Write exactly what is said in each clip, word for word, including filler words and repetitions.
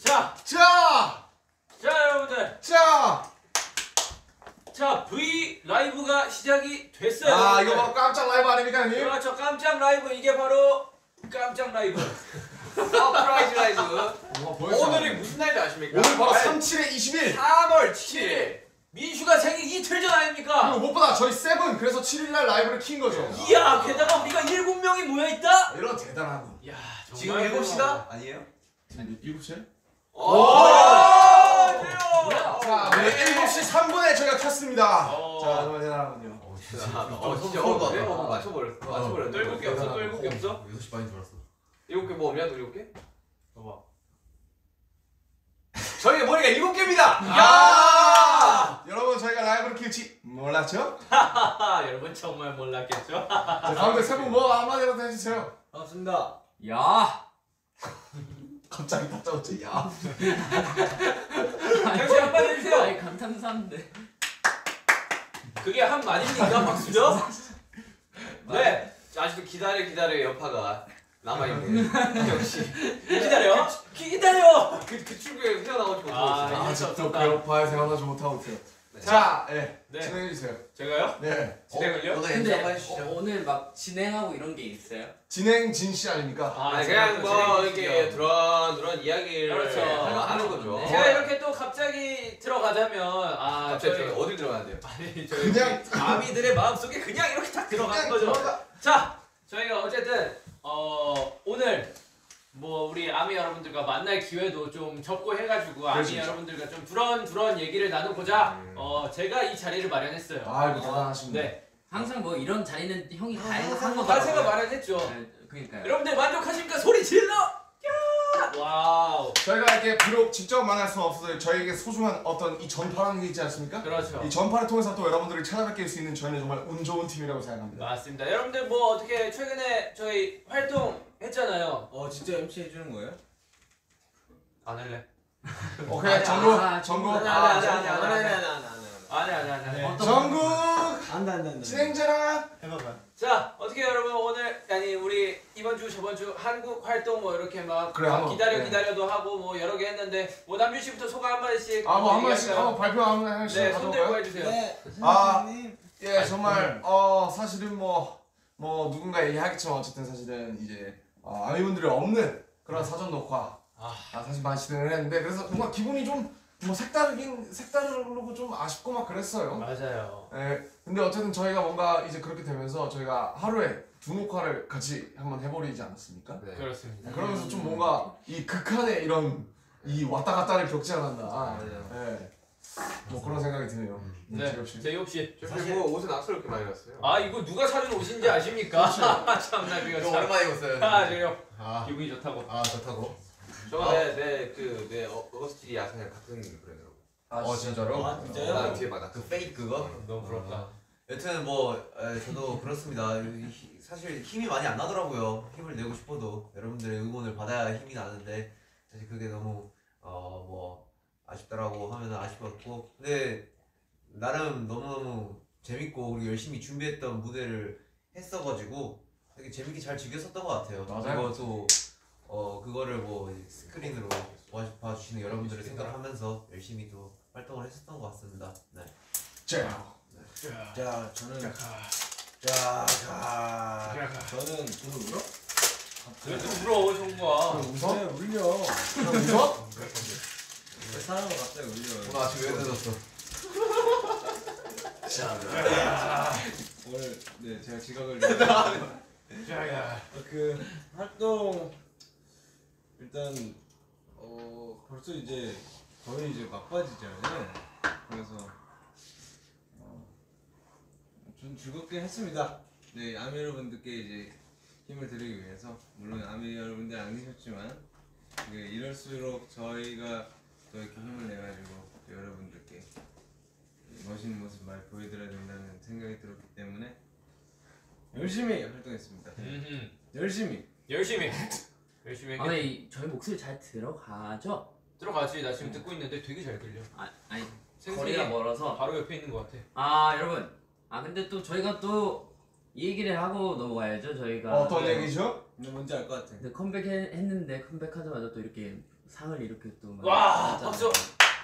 자, 자, 자 여러분들, 자, 자 V 라이브가 시작이 됐어요. 아 여러분들. 이거 바로 깜짝 라이브 아닙니까 형님? 그렇죠, 깜짝 라이브. 이게 바로 깜짝 라이브. 서프라이즈 라이브. 오늘이 무슨 날인지 아십니까? 오늘 바로 삼십칠에 이십일. 삼월 칠일. 민슈가 생일 이틀 전 아닙니까? 그리고 무엇보다 저희 세븐 그래서 칠일날 라이브를 킨 거죠. 이야, 게다가 우리가 일곱 명이 모여 있다. 이런 대단하군. 야, 지금 일곱 시다? 아니에요? 일곱 시에? 오! 뭐야? 자, 우리 일곱 시 삼 분에 저희가 켰습니다. 어. 자, 정말 대단하군요. 어 진짜 어려운데? 어 맞춰버렸어. 맞춰버렸네. 또 일곱 개 없어? 또 일곱 개 없어? 여섯 시 반인 줄 알았어. 일곱 개 뭐 없냐? 또 일곱 개? 봐봐. 저희의 머리가 일곱 개입니다. 야! 여러분 저희가 라이브를 킬지 몰랐죠? 하하, 여러분 정말 몰랐겠죠? 자, 가운데 세분 뭐 한마디라도 해주세요. 반갑습니다. 야! 갑자기 다짜고짜 야. 당신 한마디 해주세요. 아니 감탄사인데. 그게 한 말입니까, 박수죠? 네. 아직도 기다려 기다려 여파가 남아있네. 역시. 기다려. 기다려. 그, 그 출구에 헤어나오지 아, 못하고 있어. 아직도 배고파요. 생각나지 못하고 있어요. 네. 자, 예, 네. 진행해주세요. 제가요? 네. 진행을요? 오늘 근데 엔잡 어, 해주시죠. 오늘 막 진행하고 이런 게 있어요? 진행 진씨 아닙니까? 아, 아니 제가 그냥 또 뭐 진행해주시죠. 이렇게 드런드런 이야기를 그렇죠. 하는 거죠. 네. 제가 이렇게 또 갑자기 들어가자면 아, 갑자기 저희- 저희 어디 들어가는데요? 아니, 저희 그냥- 아미들의 마음속에 그냥 이렇게 딱 들어가는 거죠. 들어가. 자, 저희가 어쨌든 어, 오늘 뭐 우리 아미 여러분들과 만날 기회도 좀 적고 해가지고 아미 그렇죠. 여러분들과 좀 두런두런 얘기를 나눠보자. 음. 어, 제가 이 자리를 마련했어요. 아이고 대단하십니다. 네, 항상 뭐 이런 자리는 형이 다 해서 산 다 거다. 제가 마련했죠. 그러니까요. 여러분들 만족하십니까? 소리 질러! 야! 와우. 저희가 이렇게 비록 직접 만날 수는 없어도 저희에게 소중한 어떤 이 전파라는 게 있지 않습니까? 그렇죠. 이 전파를 통해서 또 여러분들을 찾아뵙게 수 있는 저희는 정말 운 좋은 팀이라고 생각합니다. 맞습니다. 여러분들 뭐 어떻게 최근에 저희 활동 했잖아요. 어 진짜 엠씨 해주는 거예요? 안 할래. 오케이, 아니, 전국, 아, 전국, 아니, 아, 아니, 아니, 아니, 아니, 아니, 아니, 아니, 아니, 아니. 아니 아니 아니. 아니. 네. 어떤 전국 안돼 안돼 안돼 진행자랑 해봐봐. 자, 어떻게 여러분 오늘 아니 우리 이번 주 저번 주 한국 활동 뭐 이렇게 막 그래, 막 한번, 기다려 네. 기다려도 하고 뭐 여러 개 했는데 뭐 남준 씨부터 소감 한 마디씩 아 뭐 한 번씩 얘기할까요? 한번 발표 한 번씩 네, 손 들고 가져볼까요? 해주세요. 네 아, 선생님. 예, 정말 어 사실은 뭐 뭐 누군가 얘기하겠지만 어쨌든 사실은 이제 어, 아미분들이 없는 그런 사전 녹화 아. 아, 사실 많이 진행을 했는데 그래서 뭔가 기분이 좀 뭐 색다르긴 색다르고 좀 아쉽고 막 그랬어요. 맞아요. 예, 근데 어쨌든 저희가 뭔가 이제 그렇게 되면서 저희가 하루에 두 녹화를 같이 한번 해버리지 않았습니까? 네. 그렇습니다. 그러면서 좀 뭔가 이 극한의 이런 이 왔다 갔다를 겪지 않았나. 맞아요. 예, 뭐 그런 생각이 드네요. 음, 네, 제이홉 씨. 제이홉 씨. 사실 뭐 옷은 악수를 이렇게 많이 났어요. 아 이거 누가 사준 옷인지 아십니까? 참나 그거 저 참. 오랜만에 입었어요. 아 제이홉 아, 기분이 좋다고. 아 좋다고? 저거 내내그내 어거스트리 야상이랑 같은 브랜드라고. 어 진짜로? 아 진짜요? 나 뒤에 막그 페이크 그거. 너무 부럽다. 여튼 뭐 에, 저도 그렇습니다. 히- 사실 힘이 많이 안 나더라고요. 힘을 내고 싶어도 여러분들의 응원을 받아야 힘이 나는데 사실 그게 너무 어 뭐 아쉽더라고 하면 아쉬웠고 근데 나름 너무너무 재밌고 그리고 열심히 준비했던 무대를 했어가지고 되게 재밌게 잘 즐겼었던 것 같아요. 맞아요. 그리고 또 어 그거를 뭐 스크린으로 봐- 봐주시는 여러분들을 생각하면서 열심히 또 활동을 했었던 것 같습니다. 네. 자, 자 저는 자, 자 자. 자. 저는 저도 울어? 왜 울어 정우가? 웃어? 네 울려. 웃어? 왜 사람을 갑자기 울려? 오늘 아침 왜 늦었어? 오늘 네 제가 지각을 자야. 그 활동 일단 어 벌써 이제 거의 이제 막바지잖아요. 그래서 어, 전 즐겁게 했습니다. 네 아미 여러분들께 이제 힘을 드리기 위해서 물론 아미 여러분들 안 계셨지만 이게 이럴수록 저희가 또 이렇게 힘을 내가지고 또 여러분들께 멋있는 모습 많이 보여드려야 된다는 생각이 들었기 때문에 열심히 활동했습니다. 음, 열심히. 열심히 열심히 했겠 아니 저희 목소리 잘 들어가죠? 들어가지. 나 지금 듣고 있는데 되게 잘 들려. 아, 아니 생생히 거리가 멀어서. 바로 옆에 있는 것 같아. 아 여러분, 아 근데 또 저희가 또 이 얘기를 하고 넘어가야죠. 저희가 어떤 얘기죠? 근데 뭔지 알 것 같아. 근데 컴백했는데 컴백하자마자 또 이렇게 상을 이렇게 또 많이 와, 받았잖아요. 박수!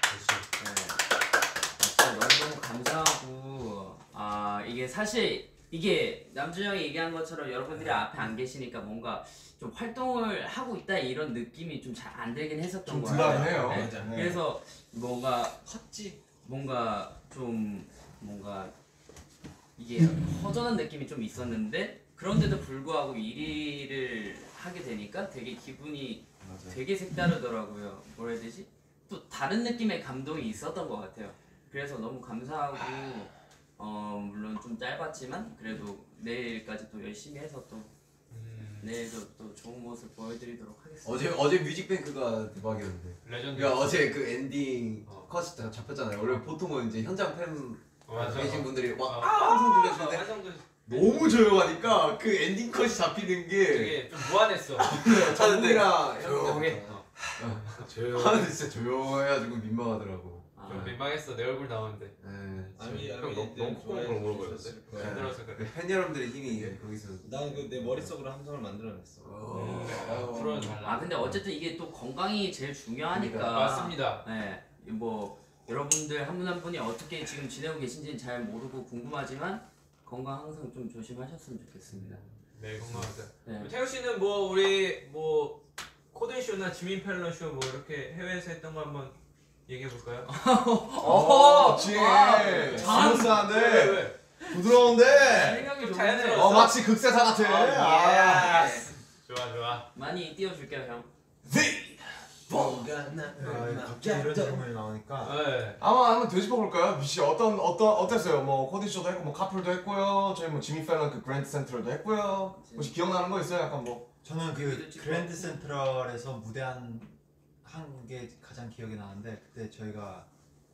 네. 진짜 너무너무 감사하고 아 이게 사실 이게 남준 형이 얘기한 것처럼 여러분들이 앞에 안 계시니까 뭔가 좀 활동을 하고 있다 이런 느낌이 좀 잘 안 들긴 했었던 좀 거예요. 덜하긴 해요. 네. 맞아. 네. 그래서 뭔가 헛지 뭔가 좀 뭔가 이게 허전한 느낌이 좀 있었는데 그런데도 불구하고 일 위를 하게 되니까 되게 기분이 되게 색다르더라고요. 뭐라 해야 되지? 또 다른 느낌의 감동이 있었던 것 같아요. 그래서 너무 감사하고 어 물론 좀 짧았지만 그래도 내일까지 또 열심히 해서 또 내일도 또 좋은 모습 보여드리도록 하겠습니다. 어제 어제 뮤직뱅크가 대박이었는데. 레전드. 그러니까 어제 그 엔딩 어. 컷이 다 잡혔잖아요. 원래 보통은 이제 현장 팬 맞아. 계신 분들이 어. 막 아! 항상 들려주는데 화장도 너무 조용하니까 그 엔딩 컷이 잡히는 게 되게 좀 무한했어. 저분이랑 조용해. 조용. 하는데 진짜 조용해가지고 민망하더라고. 아, 좀 민망했어. 내 얼굴 나오는데. 네, 아미 형 아미 너무- 너무 콧구멍으로 물어버렸는데? 거야. 힘들어서 그래. 팬 여러분들의 힘이 거기서. 나는 그 내 머릿속으로 함성을 만들어냈어. 어. 불어는 달라. 아 근데 어쨌든 이게 또 건강이 제일 중요하니까 맞습니다. 네, 뭐 여러분들 한 분 한 분이 어떻게 지금 지내고 계신지는 잘 모르고 궁금하지만 건강 항상 좀 조심하셨으면 좋겠습니다. 매일 건강하자. 네. 태우 씨는 뭐 우리 뭐 코든 쇼나 지민 펠런 쇼 뭐 이렇게 해외에서 했던 거 한번 얘기해 볼까요? 어, 지 왜, 스무스한데 왜? 부드러운데 생각이 좀 좋네. 자연스러웠어. 어 마치 극세사 같아. 아, 예. 좋아 좋아. 많이 띄워줄게요 형. 아, 갑자기 이런 질문이 나오니까 네. 아마 한번 되짚어 볼까요? 미씨 어떤 어떤 어땠어요? 뭐 코디쇼도 했고 뭐 카풀도 했고요. 저희 뭐 지미 펠런 그 그랜드 센트럴도 했고요. 혹시 기억나는 거 있어요? 약간 뭐 저는 그 여기도 찍고 그랜드 센트럴에서 무대한 한 게 가장 기억이 나는데 그때 저희가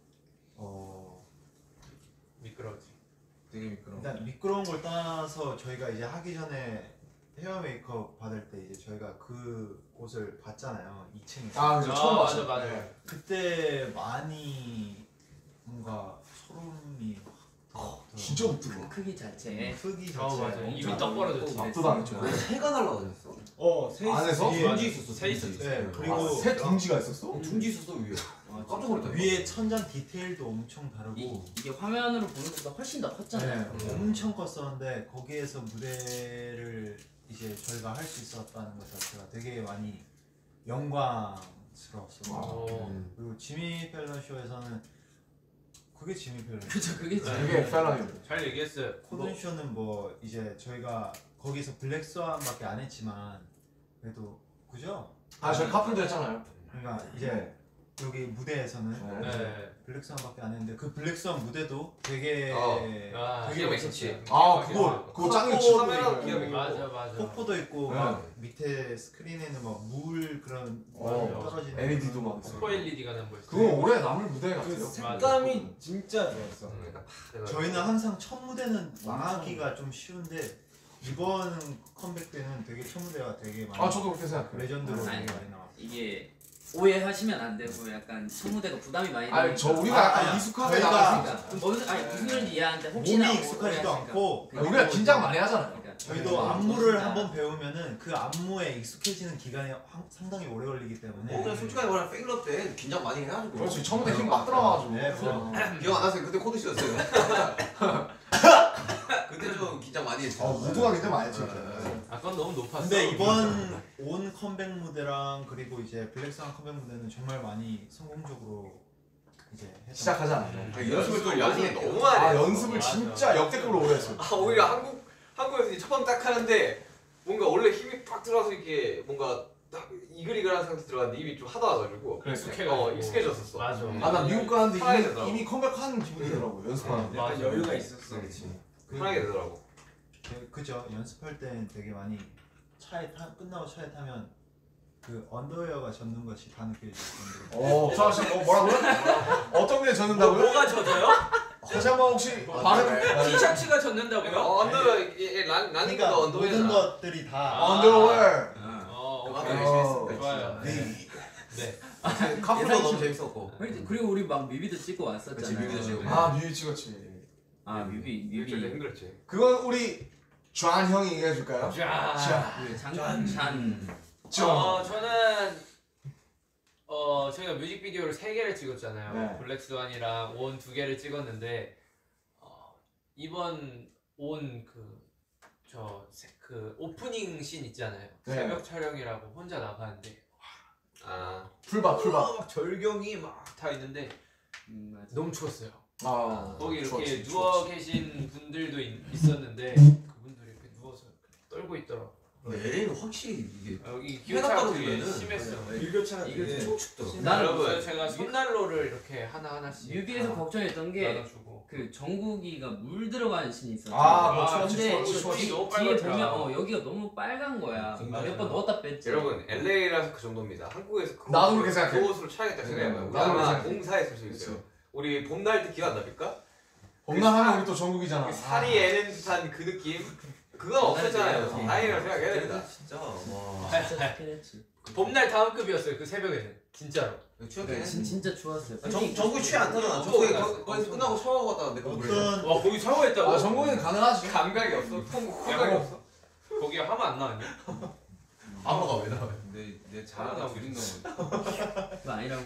어 미끄러지. 되게 미끄러워. 일단 미끄러운 걸 떠나서 저희가 이제 하기 전에 헤어 메이크업 받을 때 이제 저희가 그 곳을 봤잖아요. 이 층에서. 아, 그죠. 처음 맞아 봤어요. 맞아. 네. 그때 많이 뭔가 소름이 확 돋더라고요. 진짜 부드러워. 크기 자체. 크기 자체 어, 맞아. 엄청 입이 떡 벌어졌지. 압도당했죠. 왜 새가 날라다녔어? 어, 세 안에서? 뒤에 둥지 있었어. 새 있었지. 네, 그리고 아, 새 둥지가 있었어? 어, 둥지 있었어 위에. 아, 깜짝 놀랐다. 위에 천장 디테일도 엄청 다르고 이, 이게 화면으로 보는 것보다 훨씬 더 컸잖아요. 네, 엄청 컸었는데 거기에서 무대를 이제 저희가 할 수 있었다는 것 자체가 되게 많이 영광스러웠어요. 어. 음. 그리고 지미 펠런 쇼에서는 그게 지미 펠런 쇼. 그죠 그게 네. 그게 펠런이. 잘 얘기했어요. 코든 쇼는 뭐 이제 저희가 거기서 블랙스완밖에 안 했지만 그래도 그죠? 아, 저희 카풀도 했잖아요. 그러니까 이제 네. 여기 무대에서는 네. 네. 블랙스완밖에 안 했는데 그 블랙스완 무대도 되게 어. 아, 되게 기가 멋있었어요. 막히지. 아, 그거 그거 짱이지. 카메라 기가 막히고. 맞아 맞아. 폭포도 있고 네. 막 밑에 스크린에는 막 물 그런 어, 떨어지는 엘이디도 막 있어요. 포 엘이디가 난 거 있어. 그거 오래 남을 무대 그 같아요. 색감이 진짜 좋았어. 그러니까 팍 해가지고. 저희는 항상 첫 무대는 망하기가 좀 쉬운데 이번 컴백 때는 되게 첫 무대가 되게 많이 아, 저도 그렇게 생각해요. 레전드로 아니, 되게 많이 나왔어요. 이게 오해하시면 안 되고 약간 첫 무대가 부담이 많이 아니, 되니까. 저 우리가 아, 약간 아, 익숙하게 저희가- 나갔으니까. 그러니까 뭔 아니 무슨 소리인지 이해하는데 몸이 혹시나 익숙하지도 오해하실까. 않고 아, 우리가 긴장 많이 하잖아요. 그러니까 저희도 네, 안무를 좋습니다. 한번 배우면은 그 안무에 익숙해지는 기간이 황- 상당히 오래 걸리기 때문에 어, 그냥 솔직하게 말하면 페일러 때 긴장 많이 해가지고. 그렇지. 처음에 힘 막 들어가가지고. 네, 어. 기억 안 나세요? 그때 코드 씨였어요. 그때 좀 긴장 많이 했죠. 어, 모두가 긴장 많이 했지. 아, 그건 너무 높았어. 근데 이번 온 컴백 무대랑 그리고 이제 블랙스완 컴백 무대는 정말 많이 성공적으로 이제 했던 시작하지 않았죠. 아, 연습을 또 많이 연습을 했대요. 너무 많이 아, 했어. 연습을 맞아. 진짜 역대급으로 오래 했어요. 아 오히려 한국 한국에서 이제 첫방 딱 하는데 뭔가 원래 힘이 팍 들어가서 이렇게 뭔가 딱 이글이글한 상태 들어갔는데 입이 좀 하다 와가지고 그랬어요. 어 익숙해졌었어. 맞아. 아, 나 미국 가는데 편하게 이미, 되더라고. 이미 컴백하는 기분이더라고요. 연습하는데. 맞아. 약간 여유가 있었어. 그렇지. 편하게 되더라고. 그, 그죠. 연습할 때는 되게 많이 차에 타 끝나고 차에 타면 그 언더웨어가 젖는 것이 다 느껴질 정도로. 어, 저 지금 뭐, 뭐라고요? 어떤 게 젖는다고요? 뭐가 젖어요? 다시 한번 혹시 발음. 티셔츠가 젖는다고요? 어, 언더웨어 란 그러니까 라닝도 모든 언더웨어잖아. 것들이 다 언더웨어. 어, 아, 오케이. 열심히 했습니다. 좋아요. 네. 네. 카풀도 너무 재밌었고. 그리고 우리 막 뮤비도 찍고 왔었잖아요. 그치, 뮤비도 찍고. 아, 뮤비 찍었지. 아 뮤비 일주일 뮤비. 힘들었지. 그건 우리 존 형이 얘기해 줄까요? 자, 장잔 어 저는 어 저희가 뮤직비디오를 세 개를 찍었잖아요. 네. 블랙스완이랑 온 두 개를 찍었는데 어, 이번 온 그 저 그 오프닝 씬 있잖아요. 네. 새벽 촬영이라고 혼자 나가는데 아 풀밭 풀밭. 막 절경이 막 다 있는데 음, 맞아. 너무 추웠어요. 아 거기 이렇게 추웠지, 누워 추웠지. 계신 분들도 있, 있었는데 그분들이 이렇게 누워서 떨고 있더라고. 엘에이는 확실히 이게 여기 해가 기온차가 되게 떨어지면은 심했어. 일교차가 이게 되게 좀 춥더라고. 나는 여러분 제가 손난로를 이렇게 하나 하나씩 뮤비에서 걱정했던 게 나눠주고. 그 정국이가 물 들어가는 신이 있었죠. 아, 뭐 아, 추웠지, 근데 추웠지, 저- 추웠지. 뒤, 너무 뒤에 빨갛더라. 보면 어 여기가 너무 빨간 거야. 맞아. 몇 번 넣었다 뺐지. 여러분 엘에이라서 그 정도입니다. 한국에서 그 나도 그렇게 생각해. 그 옷으로 차야겠다 생각해봐요. 음, 우리 나도 그렇게 아마 생각해. 공사했을 수 있어요. 우리 봄날 때 기억 안 납니까? 봄날하면 우리 또 전국이잖아. 그 살이 애는 듯한 그 느낌? 그건 없었잖아요. 봄날 다행이라고 생각해야 됩니다. 진짜 와. 진짜 좋긴 했지. 그 봄날 다음 급이었어요. 그 새벽에는 진짜로. 추웠긴 진, 했어. 진짜 추웠어요. 아, 정 정국이 취해 안 타잖아. 엄청 정국이 올랐어. 거기서 끝나고 샤워 갔다가 내가 물에. 어떤 와 거기 샤워했다고? 아 전국에는 가능하지. 감각이 없어. 통 야, 감각이 뭐. 없어. 거기 하면 안 나왔냐? 아무가 왜 나와? 내내 자아가 줄인다고. 그거 아니라고.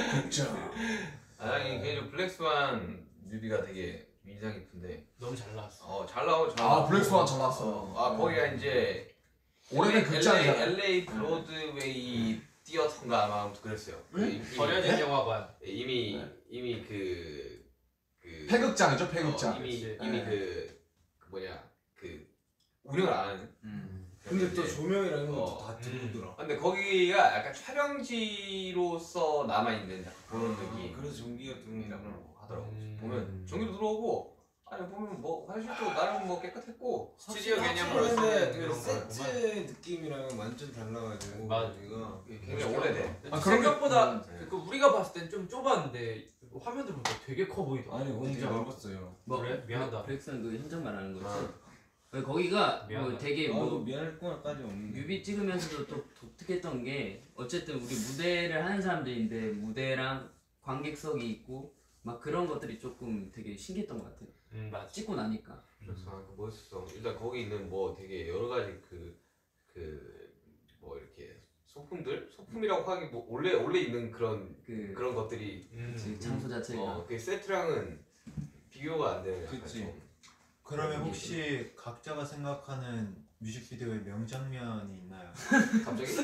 아니 개인적으로 블랙스완 뮤비가 되게 인상 깊은데 너무 잘 나왔어. 어 잘 나오고 잘 아 나오고. 블랙스완 잘 나왔어. 어, 아 거기가 이제 올해는 극장이잖아. 엘에이 브로드웨이 티어터인가 아마 아무튼 그랬어요. 그 응? 이미- 버려진 영화관. 이미 네. 이미 그, 그 폐극장이죠 어, 폐극장. 이미 그치. 이미 네. 그, 그 뭐냐 그 운영을 안 하는. 음. 근데 또 이제- 조명이랑 이런 것도 어, 다 들어오더라. 근데 거기가 약간 촬영지로서 남아 있는 그런 느낌. 그래서 전기가 들어온다고. 이라고 하더라고. 음. 보면 전기도 들어오고 아니 보면 뭐 화장실도 나름 뭐 깨끗했고 스튜디오 개념으로 근데 쓰는 그 그런 세트 거구만. 느낌이랑 완전 달라가지고 맞아. 이거 굉장히 오래돼. 아, 그런 게- 생각보다 음. 그 우리가 봤을 땐 좀 좁았는데 화면으로 보니까 되게 커 보이더라. 아니 되게 진짜. 넓었어요. 뭐 그래? 미안하다. 브렉슨 그 현장 말하는 거지. 어. 그 거기가 뭐 미안하다. 되게 나도 뭐 미안할 거까지 없는데. 뮤비 찍으면서도 또 독특했던 게 어쨌든 우리 무대를 하는 사람들인데 무대랑 관객석이 있고 막 그런 것들이 조금 되게 신기했던 것 같아. 음 맞아. 찍고 나니까. 그래서 아, 그 멋있어. 일단 거기 있는 뭐 되게 여러 가지 그 그 뭐 이렇게 소품들 소품이라고 하기 뭐 원래 원래 있는 그런 그, 그런 것들이 음. 그 장소 자체가. 어 그 세트랑은 비교가 안 되는. 약간 그치. 좀 그러면 혹시 각자가 생각하는 뮤직비디오의 명장면이 있나요? 갑자기?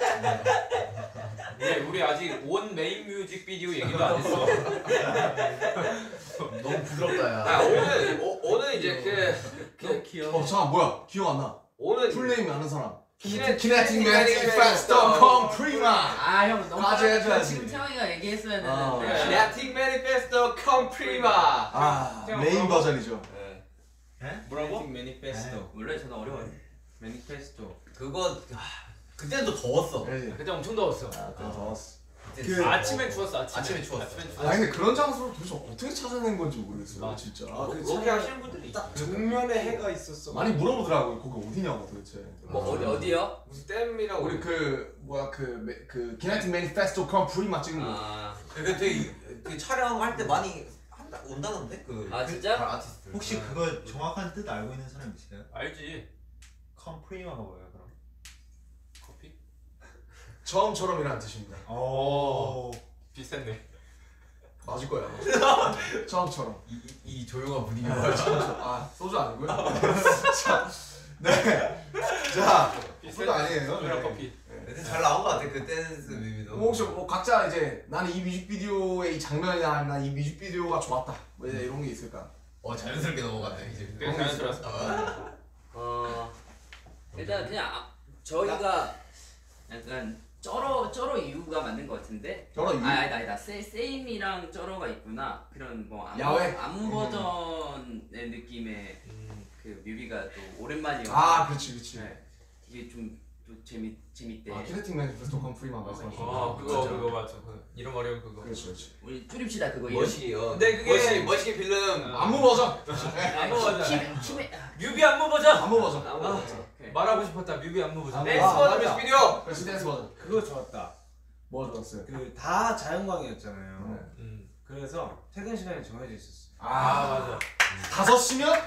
우리 우리 아직 온 메인 뮤직비디오 얘기도 안 했어. 너무 부드럽다 야. 아 오늘 오, 오늘 이제 그, 너무 귀여워. 어 잠깐 뭐야 기억 안 나. 오늘 풀네임 아는 사람. 키네- 키네틱 키네틱 매니페스토 컴프리마. 아 형 너무 까지 빨라. 해줘야지. 지금 태영이가 얘기했어야 어. 되는데. 키네틱 매니페스토 컴프리마. 아 형, 메인 뭐라고? 버전이죠. 뭐라고? 매니페스토. 원래 저는 어려워요. 매니페스토. 그거 아, 그때는 또 더웠어. 예. 그때 엄청 더웠어. 아 그럼 더웠어. 그때 아침엔 추웠어. 아침에, 아침에 추웠어. 아침엔 추웠어. 아니 근데 그런 장소를 도대체 어떻게 찾아낸 건지 모르겠어요 맞아. 진짜. 아, 그 거기 하시는 분들이 있어. 딱 정면에 해가 있었어. 많이 물어보더라고요 거기 어디냐고 도대체. 뭐 어디 어디요? 무슨 댐이라고. 우리 그 뭐야 그그 키네틱 매니페스토 컴프리마 찍은 거. 아 그게 되게 그 촬영할 때 많이 한다 온다는데 그 아, 진짜? 그 아티스트들. 혹시 그거 정확한 뜻 알고 있는 사람 있어요? 알지. 컴프리마가 뭐예요 그럼? 커피? 처음처럼이라는 뜻입니다. 오. 비슷했네. 맞을 거야. 처음처럼. 이, 이, 이 조용한 분위기 아, 뭐야? 처음처럼. 아 소주 아니고요. 자, 네. 자, 소주 아니에요. 소주랑 네. 커피. 근데 잘 나온 것 같아 그 댄스 뮤비도. 뭐 혹시 뭐 각자 이제 나는 이 뮤직비디오의 이 장면이나 난 이 뮤직비디오가 좋았다. 뭐 이제 이런 게 있을까? 어 자연스럽게 넘어갔네 이제. 되게 자연스러웠어. 어 일단 그냥 아, 저희가 약간 쩔어 쩔어 이유가 맞는 것 같은데. 여러 이유. 아 아니다 아니다 세, 세임이랑 쩔어가 있구나. 그런 뭐 안무, 야외? 안무 버전의 느낌의 음. 그 뮤비가 또 오랜만이어서. 아, 그렇지, 그렇지. 네, 이게 좀 또 재밌 재밌대. 아, 키네틱 매니페스토 컴프리만 말씀하신 어 거. 그거 맞아. 그거 맞아. 그 이름 어려운 그거. 그렇지, 그렇지. 우리 줄입시다 그거 이름. 멋있게 어. 근데 그게- 멋있게 멋있게 필름. 안무 버전. 안무 버전. 힘 힘에 뮤비 안무 버전. 안무 버전. 아무 아. 오케이. 말하고 싶었다. 뮤비 안무 버전. 안무. 네. 댄스 아, 버전 맞아. 뮤직비디오. 그렇지, 댄스 버전. 그거 좋았다. 뭐 좋았어요? 그 다 자연광이었잖아요. 네. 음. 그래서 퇴근 시간이 정해져 있었어. 아 맞아. 다섯 시면 퇴근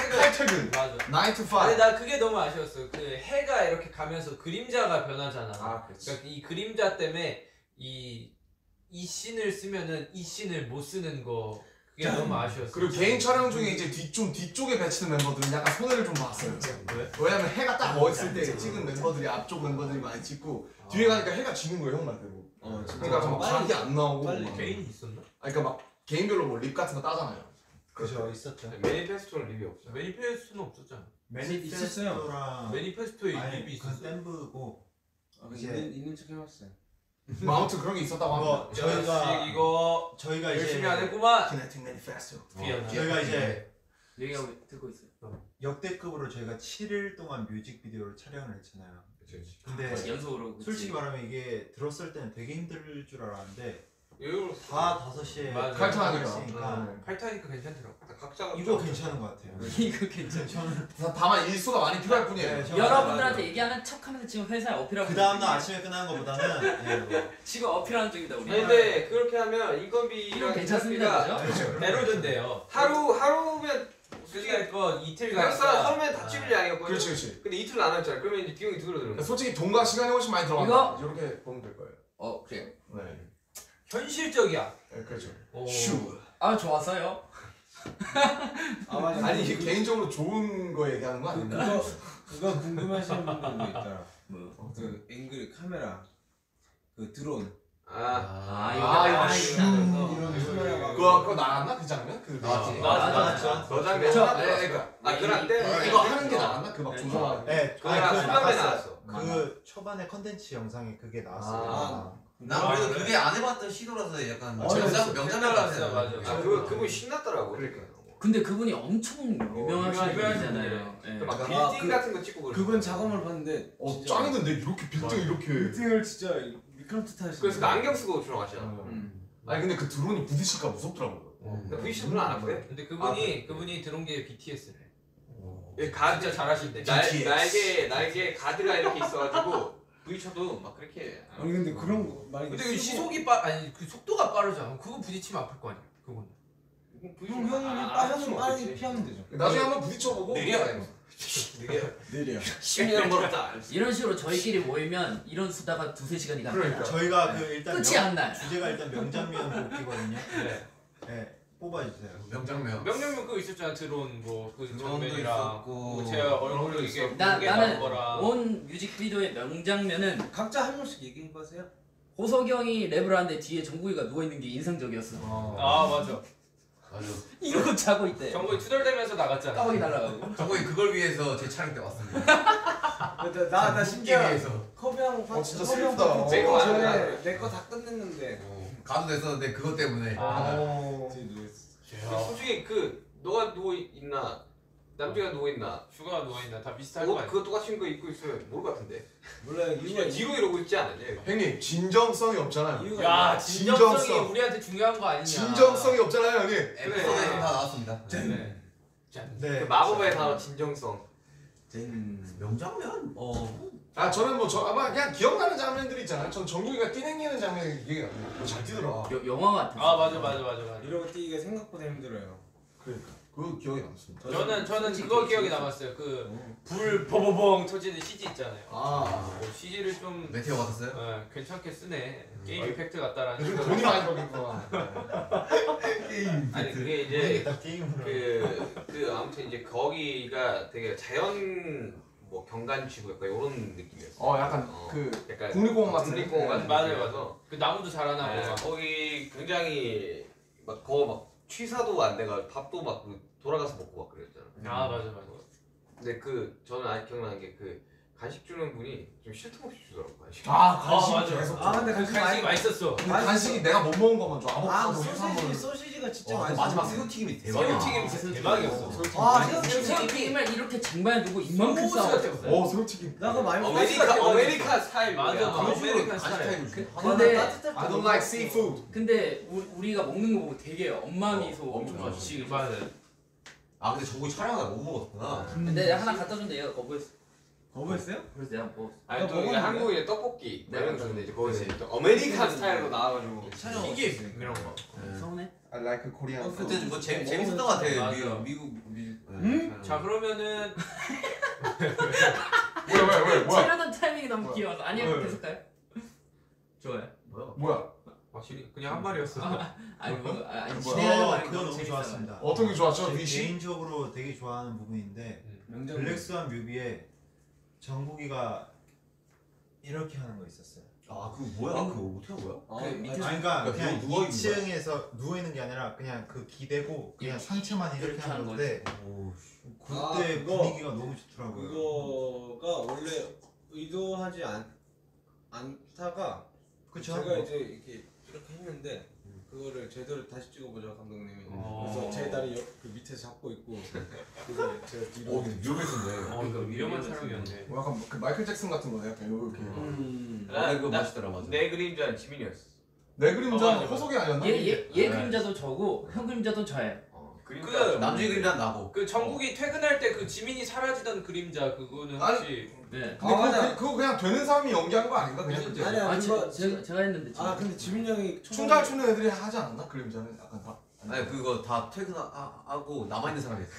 칼, 칼퇴근 맞아. 나인 to 근데 파이브. 나 그게 너무 아쉬웠어. 그 해가 이렇게 가면서 그림자가 변하잖아. 아 그렇지. 그러니까 이 그림자 때문에 이, 이 씬을 쓰면은 이 씬을 못 쓰는 거 그게 너무 아쉬웠어. 그리고 개인 촬영 중에 이제 뒤, 좀 뒤쪽에 배치는 멤버들은 약간 손해를 좀 봤어요. 왜? 왜냐면 해가 딱 멋있을 때 찍은 멤버들이 앞쪽 멤버들이 많이 찍고 뒤에 가니까 해가 지는 거예요 형 말대로. 어, 진짜. 그러니까 좀 각이 안 나오고. 빨리. 막. 개인이 있었나? 아니 그러니까 막 개인별로 뭐 립 같은 거 따잖아요. 그죠 있었죠. 매니페스토는 립이 없어. 매니페스토는 없었잖아. 매니페스토랑 매니페스토에 아니 립이 그건 있었어. 댐브고 아, 이제- 있는 있는 척 해봤어요. 뭐 아무튼 그런 게 있었다고 합니다. 어, 저희가 자식 이거 저희가 이제 열심히 안 했구만. 키네틱 매니페스토. 미안해. 저희가 이제 얘기하고 듣고 있어요. 역대급으로 저희가 칠 일 동안 뮤직비디오를 촬영을 했잖아요. 근데 연속으로 그치. 솔직히 말하면 이게 들었을 때는 되게 힘들 줄 알았는데 여유로 다 다섯 시에 맞아. 칼퇴하니까. 했으니까 칼타니까 괜찮더라고. 각자가 이거 괜찮은 것 같아요. 이거 괜찮아. 저는 다- 다만 일수가 많이 필요할 뿐이에요. 네, 저- 여러분들한테 얘기하는 척하면서 지금 회사에 어필하고 그 다음날 아침에 끝나는 것보다는 네, 뭐. 지금 어필하는 중이다 우리. 아니 근데 그렇게 하면 이건 인건비랑 괜찮습니다, 제작비가 그죠? 대로된대요. 하루 하루면 솔직히 할거 이틀 그래서 가니까. 하루면 다 찍을 양이었거든요. 그렇지 그렇지. 근데 이틀 안 했잖아. 그러면 이제 비용이 두 배로 들는 그러니까 거야. 솔직히 돈과 시간이 훨씬 많이 들어간다. 이렇게 보면 될 거예요. 어 그래. 네. 현실적이야. 네 그렇죠. 오. 슈. 아 좋았어요. 아 맞아. 아니 이게 개인적으로 좋은 거 얘기하는 거 그, 아닌가? 그거 그거 궁금하시는 분들도 있더라. 뭐. 그 앵글 카메라 그 드론 아, 아 이거 아, 아, 이거 이거 이거. 이런 카메라 막 그거 그거 나왔나 그 장면? 그 나왔지. 맞아, 맞아. 너 장면 저- 하나 네, 들어왔어. 그러니까 아 그날 때 이거, 이거 하는 게 나왔나? 그 막 네. 조성하는. 네, 그거랑 아니, 그거 순간에 나갔어요. 나왔어. 그 초반에 컨텐츠 영상에 그게 나왔어요. 아. 난 그래도 그게 안 해봤던 시도라서 약간 어, 명장 네, 명장면 맞아, 같아요. 맞아. 아 그거 그분 신났더라고. 그러니까. 근데 그분이 엄청 유명하신 유명하신 분이잖아요. 예. 막 아, 빌딩 그- 같은 거 찍고 그러고. 그분 작업을 봤는데 어 진짜 짱이던데 이렇게 빌딩 이렇게. 빌딩을 진짜 미끄럼틀 타시. 그래서 그 안경 쓰고 촬영하시잖아. 음. 아니 근데 그 드론이 부딪힐까 무섭더라고요. 근데 브이씨 별로 안 아프대. 근데 그분이 그분이 들어온 게 비티에스래. 예, 가 진짜 잘하신대. 날 비티에스. 날개 날개 가드가 이렇게 있어가지고 부딪혀도 막 그렇게. 아니 근데 그런 거 만약에 근데 그 쓰고- 시속이 빠 아니 그 속도가 빠르잖아. 그거 부딪히면 아플 거 아니야. 그건. 형 형이 빠르면 빠르게 피하면 되죠. 나중에 한번 부딪혀보고. 느려. 이게 느려. 십 년 걸었다. 이런 식으로 저희끼리 모이면 이런 수다가 두세 시간이 갑니다. 그러니까. 저희가 그 일단 끝이 명- 안 나요. 주제가 일단 명장면 뽑기거든요. 네. 네, 뽑아주세요. 명장면. 명령면 그거 있었잖아. 드론 뭐그 드론도 장면이랑 있었고, 뭐제 얼굴로 이게 나 무게 나는 나온 거랑. 온 뮤직비디오의 명장면은 각자 한 명씩 얘기해 보세요. 호석이 형이 랩을 하는데 뒤에 정국이가 누워 있는 게 인상적이었어. 아 맞아. 맞아. 이러고 자고 있대. 정국이 투덜대면서 나갔잖아. 까마귀 날라가고. 정국이 그걸 위해서 제 촬영 때 왔습니다. 나나 나 심지어 위해서. 커비형 어, 진짜 커비형 슬프다. 파트 어, 찍고 맞아, 전에 맞아. 내 거 다 끝냈는데. 어, 가도 됐었는데 그것 때문에. 아. 오. 되게 놀랬어. 근데 솔직히 그 너가 누워 있나 남자가 누워 있나 슈가가 누워 있나 다 비슷할 거 옷 아니야. 그거 똑같은 거 입고 있으면 모를 것 같은데. 몰라요 이유가 뒤로 뒤로 이러고 있지 않았냐? 형님 진정성이 없잖아요. 이유가 야 있나? 진정성이 진정성. 우리한테 중요한 거 아니냐. 진정성이 없잖아요 형님. 에피소드에서 다 나왔습니다. 네. 짠. 네. 그 마법의 단어 진정성. 젠. 명장면? 어. 아 저는 뭐 저 아마 그냥 기억나는 장면들이 있잖아요. 전 정국이가 뛰댕기는 장면이 기억이 나요. 잘 뛰더라. 여, 영화 같은. 아 맞아 맞아 맞아 맞아. 이러고 뛰기가 생각보다 힘들어요. 그러니까 그 기억이 남습니다. 저는 저는 솔직히 그거 기억이 진짜. 남았어요. 그 불 버버벙 터지는 씨지 있잖아요. 아 씨지를 좀 메테오 같았어요? 어, 괜찮게 쓰네. 게임 이펙트 같다라는 요즘 생각을 돈이 많이 들어가겠구나. 아니 그게 이제 딱 게임으로. 그, 그 아무튼 이제 거기가 되게 자연 뭐 경관지구 약간 이런 느낌이었어. 어 약간 어, 그 약간 국립공원 같은. 국립공원 같은 맞아요 느낌이라서 그 나무도 자라나 네, 보고. 거기 굉장히 막 거기 막 취사도 안 돼가 밥도 막 돌아가서 먹고 막 그랬잖아. 아 맞아 맞아. 근데 그 저는 아직 기억나는 게 그 간식 주는 분이 좀 쉴 틈 없이 주더라고 간식. 아 간식 아, 맞아. 계속. 아 근데 그 간식이 맛있었어. 근데 간식이 내가 못 먹은 거만 줘. 아 아보카도 해산물. 소시지 소시지가 진짜 와, 맛있어. 마지막 새우튀김이 대박이야. 새우튀김 진짜 대박이었어. 아 새우튀김을 이렇게 장발 두고 이만큼 소스 싸워. 같았어. 어 새우튀김. 나 그거 많이 먹었어. 아메리카 아메리카 스타일 맞아, 뭐야. 맞아. 아메리칸 아메리칸 스타일 줄. 근데 I don't like seafood. 근데 우, 우리가 먹는 거 보고 되게 엄마 미소 어, 엄청 엄청 좋지. 맞아. 아 근데 정국이 촬영하다 못 먹었구나. 근데 내가 하나 갖다 줬는데 얘가 거부했어. 거부했어요? 그래서 내가 먹었어. 아니 또 이게 먹었는데? 한국에 떡볶이 네, 이런 거 있는데 이제 거기서 또 아메리칸 스타일로 나와가지고 촬영 튀김 이런 거. 서운해? I like Korean. 어, 그때 뭐 재, 어, 재밌었던 것 같아. 맞아. 미국 미국 미국. 음? 자 그러면은 뭐야 뭐야 뭐야 뭐야 치려는 타이밍이 너무 뭐야? 귀여워서 아니요 왜? 계속 가요. 좋아요. 뭐야? 뭐야 확실히 그냥 한 말이었어. 아니 뭐 아, 아니 뭐야? 진행하려고 저 하는 그거 건 너무 재밌어요. 좋았습니다. 어떤 게 좋았죠 제 위시? 개인적으로 되게 좋아하는 부분인데 명장. 블랙스완 뮤비에 정국이가 이렇게 하는 거 있었어요. 아 그거 뭐야? 그거 어떻게 한 거야? 아, 그 아, 밑에서- 아니 그러니까 그러니까 그냥 누워 있는 이 층에서 누워 있는 게 아니라 그냥 그 기대고 그냥 이렇게, 상체만 이렇게 이렇게 하는 하는 건데 오. 그때 아, 그거- 분위기가 너무 좋더라고요. 그거가 원래 의도하지 않 않다가 그쵸? 제가 이제 이렇게 이렇게 했는데 그거를 제대로 다시 찍어보자 감독님이. 어. 그래서 제 다리 옆, 그 밑에서 잡고 있고 그래서 제가 뒤로. 오 근데 위험했었네. 어 이거 위험한 촬영이었네. 뭐 약간 그 마이클 잭슨 같은 거네 약간 이렇게. 음. 아 그거 나- 멋있더라 맞아. 내 그림자는 지민이었어. 내 어, 그림자 맞아, 호석이 아니었나? 얘얘얘 네. 그림자도 저고 형 그림자도 저예요. 어. 그림자. 그- 남주희 그림자 나고. 그 정국이 퇴근할 때 그 지민이 사라지던 그림자 그거는 아니, 혹시 네. 근데 아, 그거, 맞아. 그- 그거 그냥 되는 사람이 연기한 거 아닌가 그냥? 그치? 아니야 아 제, 그거 제가 제가 했는데 지금. 아 근데 지민 형이 춤잘 추는 애들이 하지 않았나 그림자는 약간 다. 아니 그거 다 퇴근하고 남아 있는 사람이 했어.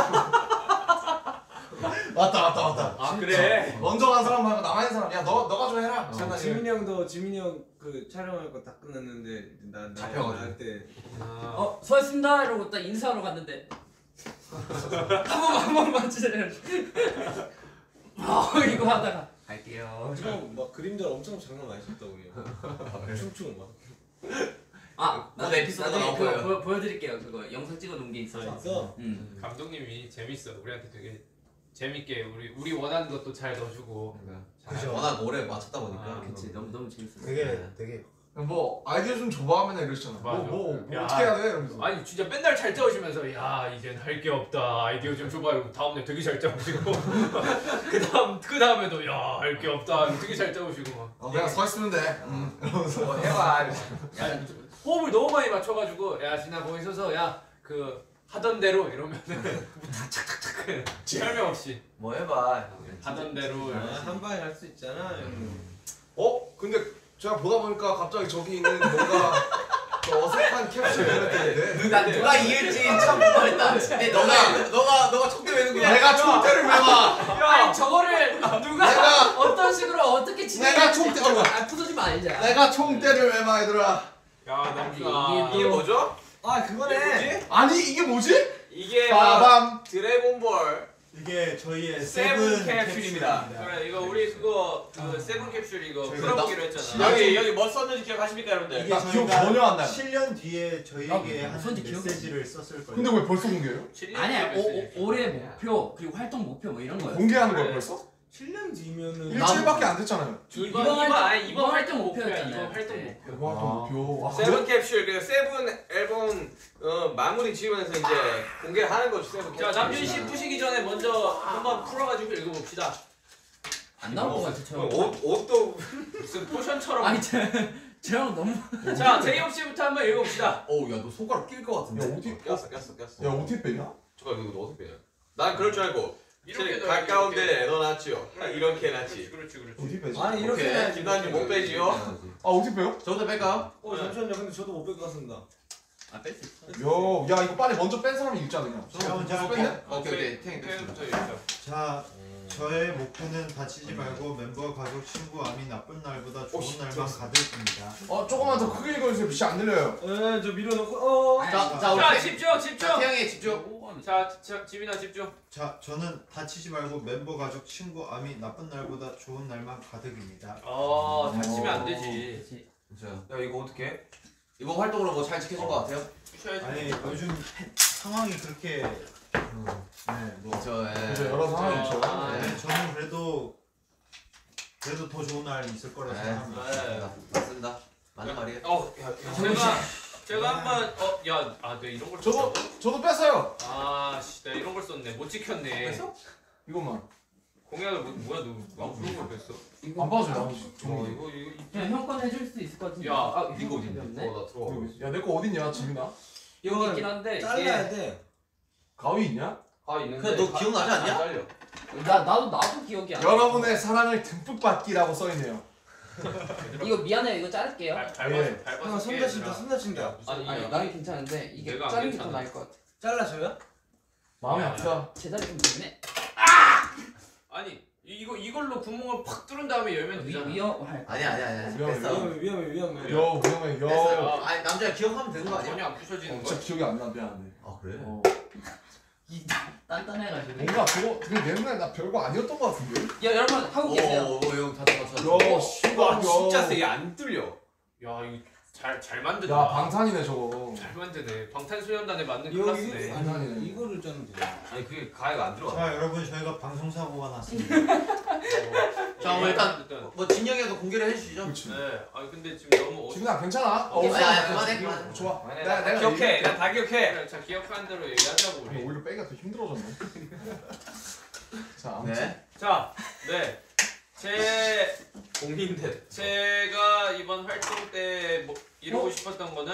맞다 맞다 맞다. 아 그래. 먼저 간 사람 말고 남아 있는 사람 야너 너가 좀 해라. 어. 잠깐 지민 형도 지민 형 그 촬영할 거 다 끝났는데 나 잡혀가지고. 나할때 아, 어 수고하셨습니다 이러고 딱 인사하러 갔는데 한 번만 한 번만 주세요. 어 이거 하다가 갈게요. 지금 막 그림자 엄청 장난 많이 쳤다고요. 춤추고 막. 아 그 에피소드가 나중에 나올 그거 거예요. 보여, 보여드릴게요. 그거 영상 찍어놓은 게 있어서. 있어? 음. 감독님이 재밌어. 우리한테 되게 재밌게 우리 우리 원하는 것도 잘 넣어주고. 그죠. 워낙 오래 맞췄다 보니까. 아, 그치 너무 너무 재밌었어. 되게 되게 뭐 아이디어 좀 줘봐 하면 이러시잖아. 맞아. 뭐, 뭐, 뭐 야. 어떻게 해야 돼 이러면서. 아니 진짜 맨날 잘 짜오시면서 야 이젠 할 게 없다 아이디어 좀 줘봐 이러고 다음날 되게 잘 짜오시고 그 다음 그 다음에도 야 할 게 없다 되게 잘 짜오시고 막 어, 그냥 서 있으면 돼. 음. 이러면서 뭐 해봐. 야, 호흡을 너무 많이 맞춰가지고 야 진아 거기 서서 야 그 하던 대로 이러면은 다 착착착 설명 없이 뭐 해봐. 하던 대로 아, 한 방에 할 수 있잖아. 어? 근데 제가 보다 보니까 갑자기 저기 있는 뭔가 그 어색한 캡슐이 이렇게 누가 누가 이을지 참 궁금했다. 근데 너가 너가 너가 촉대 외는 거야. 내가 총대를 매봐. 아니 저거를 누가 내가- 어떤 식으로 어떻게 진행할지 내가 총대 어, 아 부서지면 알잖아. 내가 총대를 매봐 얘들아. 야 이게 남준아 이게 뭐죠? 아 이게 그거네. 뭐지? 아니 이게 뭐지? 이게 뭐 빠밤. 드래곤볼 이게 저희의 세븐 세븐 캡슐입니다. 그래 이거 우리 그거 그 세븐 캡슐 이거 저희가 풀어보기로 했잖아 여기 여기 뭐 썼는지 기억하십니까 여러분들? 이게 나 기억 저희가 전혀 안 나요. 칠 년 뒤에 저희에게 아, 하는 무슨지 기억이 메시지를 썼을 거예요. 근데 왜 벌써 공개해요? 아니야 오, 오, 올해 목표 그리고 활동 목표 뭐 이런 거야. 공개하는 거야 그래. 벌써? 칠 년 뒤면은 일주일밖에 안 됐잖아요. 이번 이번 이번 아니 활동- 이번 활동 목표였잖아요. 목표야 이번 활동 네. 목표 와, 또 목표. 와, 세븐 캡슐 그 세븐 앨범 어, 마무리 지으면서 이제 공개를 하는 거죠 세븐 자 캡슐. 남준 씨 푸시기 전에 먼저 한번 풀어가지고 읽어봅시다 안 나올 것 같아 그럼 저. 옷 옷도 무슨 포션처럼 아니 저 저형 너무 자 제이홉 씨부터 한번 읽어봅시다 어우 야너 손가락 낄 것 야 같은데. 어디 꼈어 꼈어 꼈어. 야 어떻게 빼냐? 잠깐 이거 어떻게 빼냐? 난 그럴 줄 알고 이렇게 제일 가까운 데 넣어놨지요. 이렇게 해놨지. 그렇지 그렇지 어디 빼지? 아니 이렇게 오케이. 해야지. 김단지 못 빼지요? 아 어떻게 빼요? 저부터 뺄까요? 어 잠시만요. 근데 저도 못 뺄 것 같습니다. 아뺄 수 있어. 요, 야 이거 빨리 먼저 뺀 사람이 읽자 그냥. 제가 먼저 벌써 할게요. 뺐네? 오케이 오케이 탱이 팬부터 뺐습니다. 읽자 자, 저의 목표는 다치지 말고 멤버, 가족, 친구, 아미 나쁜 날보다 좋은 씨, 날만 들었어. 가득입니다. 어 조금만 더 크게 읽어주세요. 빛이 안 들려요. 에, 저 밀어놓고 어. 자, 자 우리 자 태- 집중 집중 자, 태양의 집중. 자, 자 지민아 집중 자, 저는 다치지 말고 멤버, 가족, 친구, 아미 나쁜 날보다 좋은 날만 가득입니다. 어 다치면 안 되지 자 야 이거 어떻게 해? 이번 활동으로 뭐 잘 지켜진 것 같아요? 푸셔야지 아니 요즘 상황이 그렇게 네, 뭐 저 그래서 예. 여러 상황이 있죠. 아, 네, 저는 그래도 그래도 더 좋은 날이 있을 거라 네, 생각합니다. 맞습니다. 맞습니다. 맞는 말이에요. 어, 야, 제가 제가 한번 어, 야, 아, 내가 이런 걸 저도 썼다고? 저도 뺐어요. 아, 씨, 내가 이런 걸 썼네. 못 지켰네. 뺐어? 이것만. 공약을 뭐, 뭐야, 너 그런 걸 뺐어? 안 봐줘 나. 어, 이거 이거 이- 그냥 형건 해줄 수 있을 것 같은데. 야, 아 이거 이거 어딨냐? 없네. 어나 들어와. 야내 거 어딨냐 지민아? 여기 있긴 한데 잘라야 돼. 가위 있냐? 아 있는데. 근데 너 가- 기억나지 않냐? 안 잘려. 나 나도 나도 기억이 안 나. 여러분의 사랑을 듬뿍 받기라고 써있네요. 이거 미안해 이거 자를게요. 발- 밟아서 예. 밟아서 형 손 다친다 손 다친다. 아니 아니 나는 괜찮은데 이게 내가 안 자르는 게 더 괜찮아. 나을 것 같아. 잘라줘요? 마음이 야, 아프다. 제자리 좀 되네. 아니 이- 이거 이걸로 구멍을 팍 뚫은 다음에 열면 위 되잖아. 위험할. 아니야 아니야 아니야. 위험해, 됐어. 위험해 위험해 위험해. 여 위험해 됐어. 여. 아니 남자가 기억하면 되는 거 아니야? 전혀 안 부서지는 어, 거. 진짜 기억이 안 나. 미안해. 아 그래? 어. 이 단단해가지고. 뭔가 그거 그 옛날에 나 별거 아니었던 것 같은데. 야 여러분 하고 계세요. 오오형 다쳐 다쳐. 야 씨발. 와 진짜 세게 안 뚫려. 야 이거 잘 잘 만든다. 야 방탄이네 저거. 잘 만드네. 방탄소년단에 맞는 여기 클래스네. 아니 아니 이거를 자르면 돼. 아니 그게 가해가 안 들어가. 자 여러분 저희가 방송 사고가 났습니다. 자 그럼 일단 뭐 진영이도 공개를 해주시죠. 그렇지. 네. 아 근데 지금 너무 어. 지민아 괜찮아? 어, 아니, 아니, 그만해, 그만해. 좋아. 아니, 내가- 나, 내가 기억해. 얘기할게. 난 다 기억해. 그래, 자 기억하는 대로 얘기하자고 아니, 우리. 오히려 빼기가 더 힘들어졌네. 자 아무튼. 네. 자, 네. 제 공인데. 제가 이번 활동 때 뭐, 이루고 싶었던 거는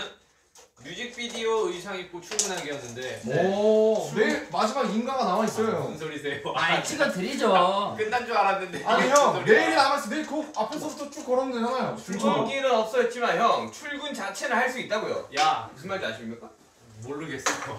뮤직비디오 의상 입고 출근하기였는데 오 내일 마지막 인가가 남아 무슨 있어요. 소리세요? 아이 찍어드리죠. 끝난 줄 알았는데. 아니 무슨 형 소리야. 내일이 남았어. 내일 그 앞에서부터 쭉 걸으면 되잖아요. 출근기는 없었지만 형 출근 자체는 할 수 있다고요. 야, 무슨 말인지 아십니까? 모르겠어.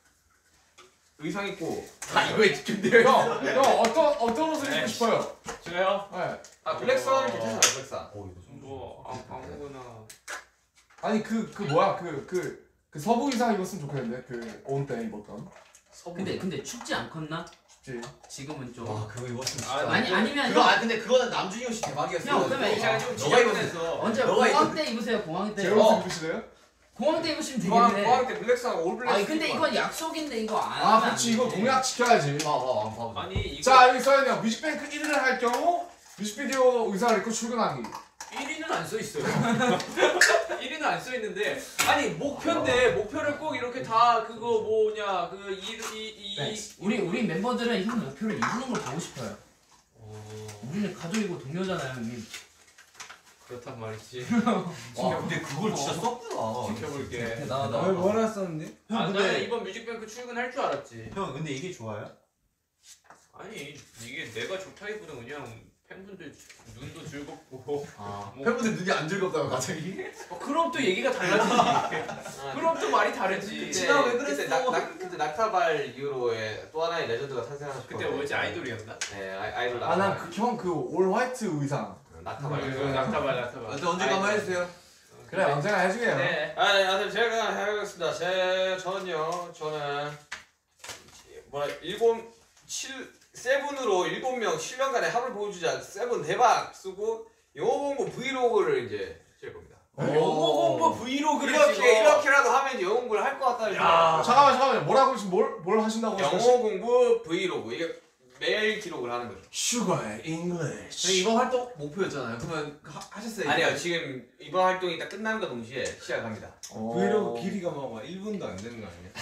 의상 입고 다 이거에 집중되어 있어. 형, 형 어떤 어떤 옷을 입고 네. 싶어요? 저요? 네. 아 블랙선 괜찮아요 블랙선. 어 이거 좀. 뭐 아, 아무거나. 아니 그 그 뭐야 그 그 그 서부 의상 입었으면 좋겠는데 그 온 때 입었던. 근데 근데 춥지 않겠나? 쉽지. 지금은 좀. 와 그거 입었으면 아, 진짜. 아니 아니면 그거 형 아 근데 그거는 남준이 씨 대박이었어. 형, 그러면 의상이 좀 너가 입었어. 지저분해서. 언제 너가 공항 때 입으세요. 공항 때. 제 어, 옷 입으시래요? 공항 때 입으시면 공항 되겠네. 공항 때 블랙선 올블랙. 아니 근데 이건 약속인데 이거 안 아 하면 그렇지 안 이거 돼. 공약 지켜야지. 봐봐 봐봐. 아니 이거 자 여기 써있네요. 뮤직뱅크 일 위를 할 경우 뮤직비디오 의상을 입고 출근하기. 일 위는 안 써 있어요. 일 위는 안 써 있는데 아니 목표인데 목표를 꼭 이렇게 다 그거 뭐냐 그이이 Thanks. 우리 우리 멤버들은 형 목표를 이루는 걸 보고 싶어요. 우리는 가족이고 동료잖아요, 형님. 그렇단 말이지. 와 근데 그걸 진짜 썼구나. 지켜볼게. 나 왜 나. 뭐라 썼는데? 아 근데- 나는 이번 뮤직뱅크 출근할 줄 알았지. 형 근데 이게 좋아요? 아니 이게 내가 좋다기보다 그냥 팬분들 눈도 즐겁고 아. 뭐, 팬분들 눈이 안 즐겁다고 갑자기? 어, 그럼 또 얘기가 달라지지. 그럼 또 말이 다르지. 그때, 지나 왜 그랬어? 그때, 낙, 낙, 그때 낙타발 이후로의 또 하나의 레전드가 탄생하셨고. 그때 뭐지 아이돌이었나? 네 아이, 아이돌 아 난 낙타발. 그 형 그 올 화이트 의상. 낙타발. 그 낙타발 낙타발. 언제 언제가 한번 해주세요. 그래 언제나 해주게요. 네. 아, 네, 아무튼 제가 해보겠습니다. 제 저는요, 저는 뭐라 일곱 칠 세븐으로 일곱 명 칠 년간의 합을 보여주자 세븐 대박 쓰고 영어 공부 브이로그를 이제 찍을 겁니다. 영어 공부 브이로그를 이렇게 찍어. 이렇게라도 하면 이제 영어 공부를 할 것 같다는 야. 생각. 잠깐만 잠깐만 뭐라고 지금 뭘, 뭘 하신다고 영어 하셨어요? 공부 브이로그 이게 매일 기록을 하는 거죠. 슈가의 잉글리시. 저희 이번 활동 목표였잖아요. 그러면 하, 하셨어요? 아니요, 지금 이번 활동이 딱 끝남과 동시에 시작합니다. 브이로그 길이가 막 일 분도 안 되는 거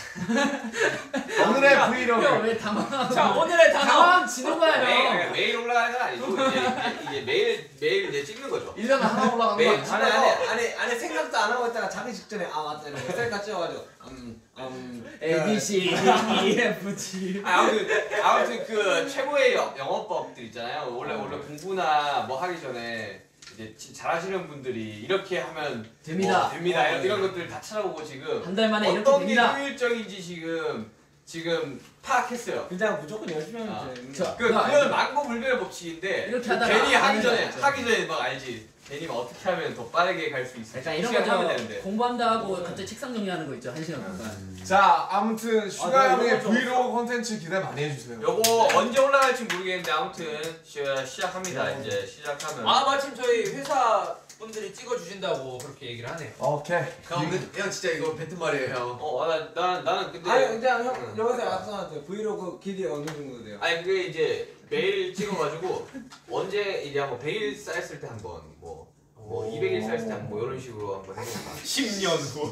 아니야? 오늘의 브이로그. 형왜 당황하고? 자 오늘의 단어. 당황지는 거야 매일, 형. 매일 올라가는 건 아니고 이제, 이제, 이제 매일 매일 이제 찍는 거죠. 일 년에 하나 올라가는 매일 거 안에 아니야? 안에 안에 안에 생각도 안 하고 있다가 자기 직전에 아 맞다 이러고 셀카 찍어가지고 음, 음, A B C D E F G. 아, 아무튼 아무튼 그 최고의 영- 영어법들 있잖아요. 원래 원래 공부나 뭐 하기 전에 이제 지- 잘하시는 분들이 이렇게 하면 됩니다. 뭐 됩니다. 어, 이런, 네. 이런 것들 다 찾아보고 지금 한 달 만에 이렇게 어떤 게 됩니다. 효율적인지 지금 지금 파악했어요. 그냥 무조건 열심히 하면 아, 돼. 저- 그 그거 그거는 알죠? 망고불변의 법칙인데 이렇게 하다가 괜히 하기 하는 전에 거 알죠? 하기 전에 막 알지. 괜히 막 어떻게 하면 더 빠르게 갈 수 있을지 약간 이런 시간 하면 거죠. 되는데. 공부한다 하고 갑자기 책상 정리하는 거 있죠 한 시간 동안. 자 아무튼 슈가 나 형의 이거 좀 브이로그 콘텐츠 기대 많이 해주세요. 요거 언제 올라갈지 모르겠는데 아무튼 시, 시작합니다. 이제 시작하면 아 마침 저희 회사 분들이 찍어주신다고 그렇게 얘기를 하네요. 오케이. 형, 근데 형 진짜 이거 뱉은 말이에요, 형. 어, 나, 나, 나는 근데 아니 그냥 형 응. 여기서 약속한테 브이로그 길이 어느 정도 돼요? 아니 그게 이제 매일 찍어가지고 언제 이제 한번 백 일 쌓였을 때 한번 뭐, 뭐 이백 일 쌓였을 때 한번 뭐 이런 식으로 한번 해볼까. 십 년 후.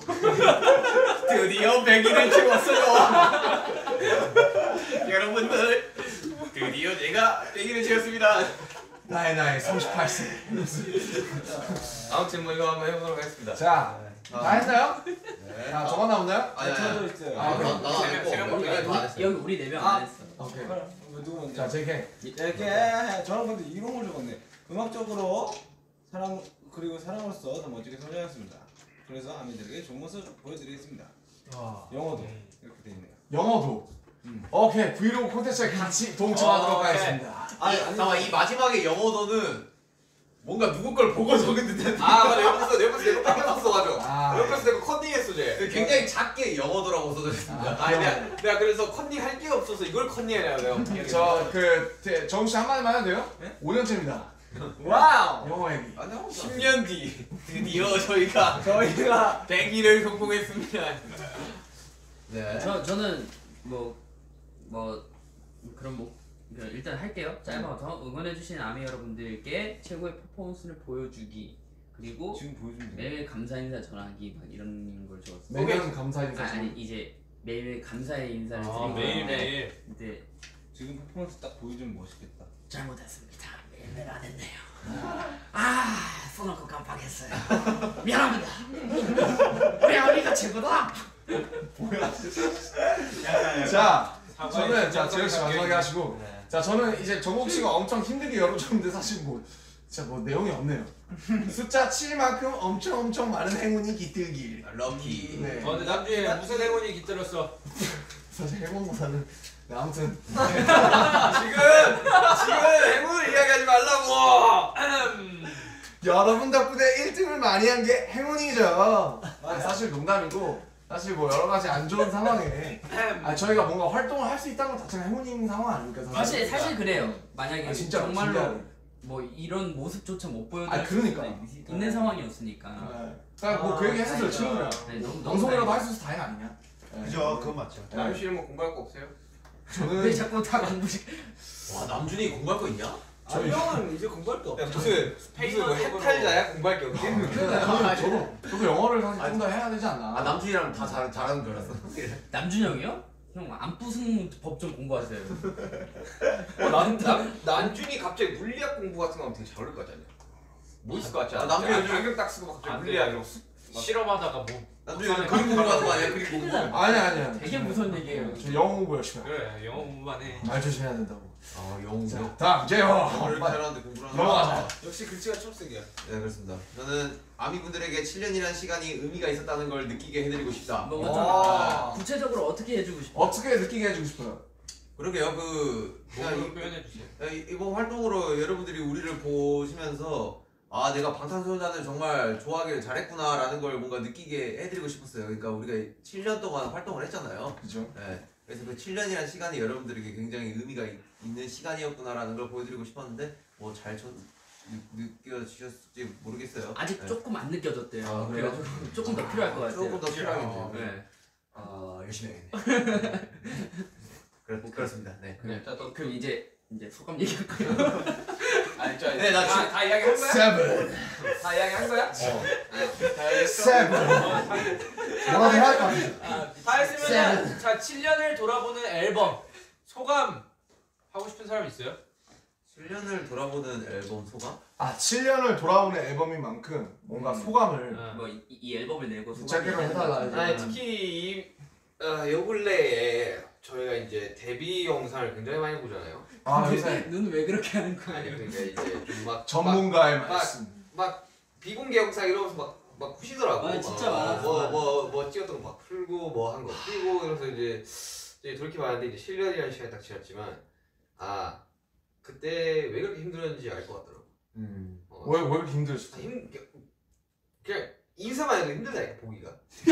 드디어 백 일을 찍었어요. 여러분들 드디어 제가 백 일을 찍었습니다. 나의 나이 서른여덟 세. 아무튼 뭐 이거 한번 해보도록 하겠습니다. 자, 다 했나요? 네. 자, 저만 나오나요? 아니, 저도 아니, 있어요. 아, 나, 나도 안 했고. 세 명, 세 명 우리 먼저 다안 했어요. 여기 우리 네 명 아. 안 했어. 오케이. 그럼 누구 먼저? 자, 제게. 이렇게 해. 저는 근데 이런 걸 적었네. 음악적으로 사람 그리고 사람으로서 더 멋지게 성장했습니다. 그래서 아미들에게 좋은 모습 보여드리겠습니다. 아, 영어도 음. 이렇게 돼 있네요. 영어도. 음. 오케이 브이로그 콘텐츠에 같이 동참하도록 어, 오케이. 하겠습니다. 아니 잠깐만 이 마지막에 영어도는 뭔가 누구 걸 보고 적은 듯한 아 맞아 옆에서 옆에서 내가 뺏겼었어 맞아. 아, 옆에서 내가 컨닝했어 쟤. 굉장히 작게 영어도라고 써져 있습니다. 아, 아 내가, 내가 그래서 컨닝 할 게 없어서 이걸 컨닝하냐 내가. 저그 정우 씨 한마디만 해도 돼요? 네? 오 년째입니다. 와우. 영어 얘기. 아니 십 년 뒤 드디어 저희가 저희가 백 일을 성공했습니다. 네. 저 저는 뭐 뭐 그런 뭐 일단 할게요. 짧아서 응원해주신 아미 여러분들께 최고의 퍼포먼스를 보여주기 그리고 지금 보여주면 돼요. 매일 감사 인사 전하기 막 이런 걸 적었어요. 매년 감사 아, 인사. 아니 이제 매일 감사의 인사를 아, 드리고 매일 매일. 근데 지금 퍼포먼스 딱 보여주면 멋있겠다. 잘못했습니다. 매일매일 안 했네요. 아, 써놓고 깜빡했어요. 미안합니다. 우리 아미가 최고다. 자, 사과의 저는 자 진정성이 재혁 씨 마지막에 담겨 하시고, 자 저는 이제 정국 씨가 엄청 힘들게 열어줬는데 사실 뭐 진짜 뭐 내용이 없네요. 숫자 칠만큼 엄청 엄청 많은 행운이 깃들길. 럭키. 네. 어, 근데 남주에 무슨 행운이 깃들었어? 사실 행운보다는 네, 아무튼 지금 지금 행운을 이야기하지 말라고. 여러분 덕분에 일 등을 많이 한 게 행운이죠. 아, 사실 농담이고. 사실 뭐 여러 가지 안 좋은 상황에 아 저희가 뭔가 활동을 할 수 있다는 것 자체가 행운인 상황 아닙니까? 사실 사실 그래요. 만약에 아, 진짜 정말로 진짜로. 뭐 이런 모습조차 못 보여줄 아, 그러니까. 수 있는 상황이었으니까. 아, 그러니까 뭐 그 얘기 했었어요 친구랑. 네, 너무 너무 방송이라도 할 다행이다. 수 있어서 다행 아니냐? 네. 그죠? 그건 맞죠. 남주 씨는 뭐 공부할 거 없어요? 왜 저는 자꾸 다 공부식? 와 남준이 공부할 거 있냐? 저희- 형은 이제 공부할 게 없어. 무슨 무슨 뭐 해탈자야 공부할 게 없지? 아, 저도 저도 영어를 사실 좀 더 해야 되지 않나? 아 남준이랑 다 잘, 잘하는 줄 알았어. 남준 형이요? 형 안 부수는 법 좀 공부하세요. 어, 난, 난, 난준이 갑자기 물리학 공부 같은 거 하면 되게 잘 어울릴 것 같지 않냐? 멋있을 것 같지 않아? 아, 남준이 아, 요즘- 안경 딱 쓰고 갑자기 안 돼. 물리학 이러고 쑥- 실험하다가 뭐 남준이 요즘 그림 공부하는 거 아니야? 그림 공부. 아니 아니야. 되게 무서운 얘기예요. 저 영어 공부 열심히 해. 그래 영어 공부만 해. 말 조심해야 된다고. 아 영어. 자 다음 재호. 영어를 이렇게 잘하는데 공부를 하는 넘어가자. 역시 글씨가 초록색이야. 네 그렇습니다. 저는 아미분들에게 칠 년이라는 시간이 의미가 있었다는 걸 느끼게 해드리고 싶다. 뭐 아. 좀 구체적으로 어떻게 해주고 싶어? 어떻게 느끼게 해주고 싶어요? 그러게요. 그 그냥 뭐로 이- 표현해 주세요. 이- 이번 활동으로 여러분들이 우리를 보시면서 아 내가 방탄소년단을 정말 좋아하길 잘했구나라는 걸 뭔가 느끼게 해드리고 싶었어요. 그러니까 우리가 칠 년 동안 활동을 했잖아요. 그죠? 네. 그래서 그 칠 년이라는 시간이 여러분들에게 굉장히 의미가 있, 있는 시간이었구나라는 걸 보여드리고 싶었는데 뭐 잘 느껴지셨을지 모르겠어요. 아직 네. 조금 안 느껴졌대요. 아, 그래요? 그래가지고 조금 더 필요할 것 같아요. 조금 더 필요하겠네요. 네. 아 열심히 해야겠네. 그렇, 그렇습니다. 네. 그래. 그럼 이제 이제 소감 얘기할 거예요. 아니 저 네, 나 다, 지금- 다 이야기 한 거야? 세븐. 다 이야기 한 거야? 세븐. 뭐라도 해야 할 거 아니야? 다 했으면 자 칠 년을 돌아보는 앨범 소감 하고 싶은 사람 있어요? 칠 년을 돌아보는 앨범 소감? 아 칠 년을 돌아오는 앨범인 만큼 뭔가 소감을 어. 뭐 이 이 앨범을 내고 짧게로 해달라. 이제. 아니 특히 이 어, 요 근래에 저희가 이제 데뷔 영상을 굉장히 많이 보잖아요. 아 요새 눈왜 그렇게 하는 거야? 아니 그러니까 이제 좀막 전문가의 막- 말씀. 막 비공개 영상 이러면서 막, 막 푸시더라고. 아, 진짜 많았어. 뭐, 뭐, 뭐 찍었던 거 막 풀고 뭐 한 거 풀고 이러면서 이제, 이제 돌이켜봤는데 이제 칠 년이라는 시간이 딱 지났지만 아 그때 왜 그렇게 힘들었는지 알 것 같더라고. 음. 어, 왜 왜 이렇게 아, 힘들었어? 힘 그냥 인사만 해도 힘들다니까 보기가.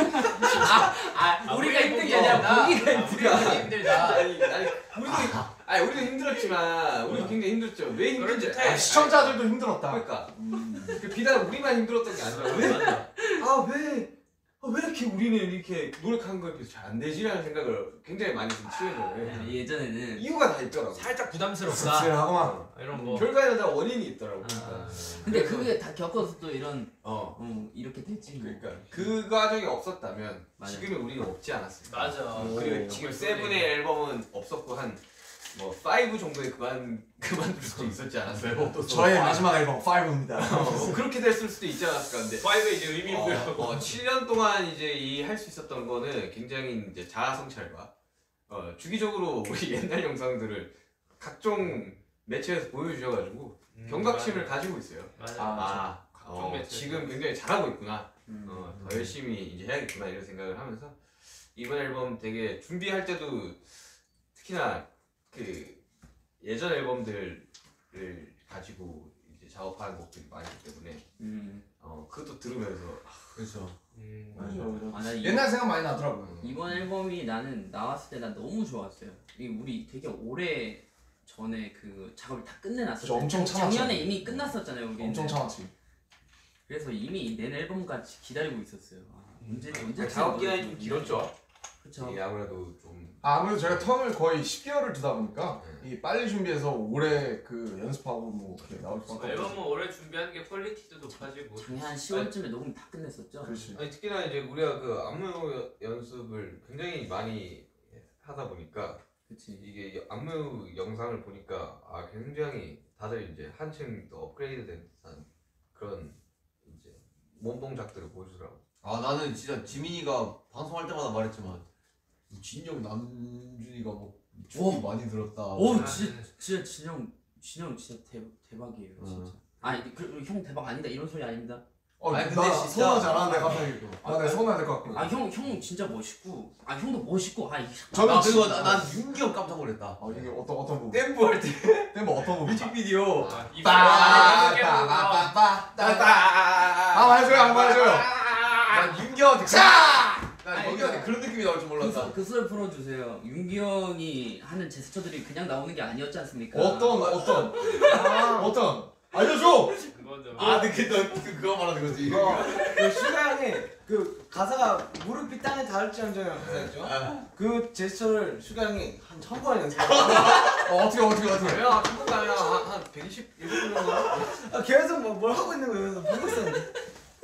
아 우리가 힘든 게 아니라 보기가 힘들어. 힘들다. 아니 아니 우리도 아니 우리도 힘들었지만 우리도 굉장히 힘들었죠. 왜 힘든지 그렇지. 아, 시청자들도 힘들었다. 그러니까 그 비단 우리만 힘들었던 게 아니라 왜? 아왜 아, 왜 이렇게 우리는 이렇게 노력한 거에 비해서 잘 안 되지라는 생각을 굉장히 많이 좀 치는 거예요. 예전에는 이유가 다 있더라고. 살짝 부담스럽다. 씁쓸하구만. 이런 거. 결과에는 다 원인이 있더라고. 아, 근데 그게 다 겪어서 또 이런 어. 음, 이렇게 됐지. 뭐. 그러니까 그 과정이 없었다면 맞아. 지금의 우리는 없지 않았을까. 맞아. 어, 그리고 지금 세븐의 앨범은 없었고 한 뭐 파이브 정도에 그만 그만둘 수도 있었지 않았어요. 저의 마지막 앨범 파이브입니다. 뭐 그렇게 됐을 수도 있지 않았을까 근데. 파이브에 이제 의미 어, 부여. 어, 칠 년 동안 이제 이 할 수 있었던 거는 굉장히 이제 자아 성찰과 어, 주기적으로 우리 옛날 영상들을 각종 매체에서 보여주셔가지고 음, 경각심을 가지고 있어요. 맞아. 아, 아, 어, 지금 굉장히 잘하고 있구나. 어, 더 열심히 이제 해야겠구나 이런 생각을 하면서 이번 앨범 되게 준비할 때도 특히나 그 예전 앨범들을 가지고 이제 작업한 곡들이 많기 때문에 음. 어 그것도 들으면서 그렇죠. 음. 맞아 맞아. 아, 나 이, 옛날 생각 많이 나더라고요. 이번 앨범이 나는 나왔을 때 난 너무 좋았어요. 이 우리 되게 오래 전에 그 작업을 다 끝내놨었죠. 저 엄청 참았죠. 작년에 이미 끝났었잖아요. 우리 엄청 참았지. 그래서 이미 낸 앨범까지 기다리고 있었어요. 아, 언제 언제 작업 기간이 좀 길었죠. 그렇죠. 이게 아무래도 좀 아, 아무래도 저희가 턴을 거의 십 개월을 두다 보니까 이 빨리 준비해서 오래 그 연습하고 뭐 이렇게 나올 수밖에 없어요. 앨범은 오래 준비하는 게 퀄리티도 높아지고. 작년 한 시월쯤에 녹음 다 끝냈었죠. 그렇지. 아니 특히나 이제 우리가 그 안무 연습을 굉장히 많이 하다 보니까 그렇지. 이게 안무 영상을 보니까 아 굉장히 다들 이제 한층 더 업그레이드된 듯한 그런 이제 몸 동작들을 보여주더라고. 아 나는 진짜 지민이가 방송할 때마다 말했지만 진영 남준이가 뭐 춤이 많이 들었다. 오 진짜 진짜 진영 진영 진짜 대, 대박이에요 응. 진짜. 아니 그, 형 대박 아니다 이런 소리 아닙니다. 어, 아니, 근데 나 진짜- 서운하지 않았는데 갑자기 또. 아, 내가 서운해야 될 것 같고. 아 형 형 진짜 멋있고 아 형도 멋있고 아 이- 저는 아 진- 그리고 나- 난 윤기 형 깜짝 놀랐다. 아, 이게 어떤 어떤 부분? 댄브 할 때 댄버 어떤 부분? 뮤직비디오. 아, 이 빠빠빠빠빠빠. 아, 해줘요, 한번 해줘요. 난 윤기 형한테 자! 난 아니, 윤기 형한테 그런 느낌이 나올 줄 그, 몰랐다. 소- 그 소리 풀어주세요. 윤기 형이 하는 제스처들이 그냥 나오는 게 아니었지 않습니까? 어떤 어떤 어떤 알려줘. 그건 좀. 아 근데 너 그- 그거 말하는 거지. 어, 그 슈가 형이 그 가사가 무릎이 땅에 닿을지언정 가사였죠. 그 제스처를 슈가 형이 한 천 번 연습했어. 어, 어떻게 어떻게 어떻게? 야 한국 아니야 한 백이십일 분 정도. 아, 계속 뭐 뭘 하고 있는 거예요. 보고 있었는데.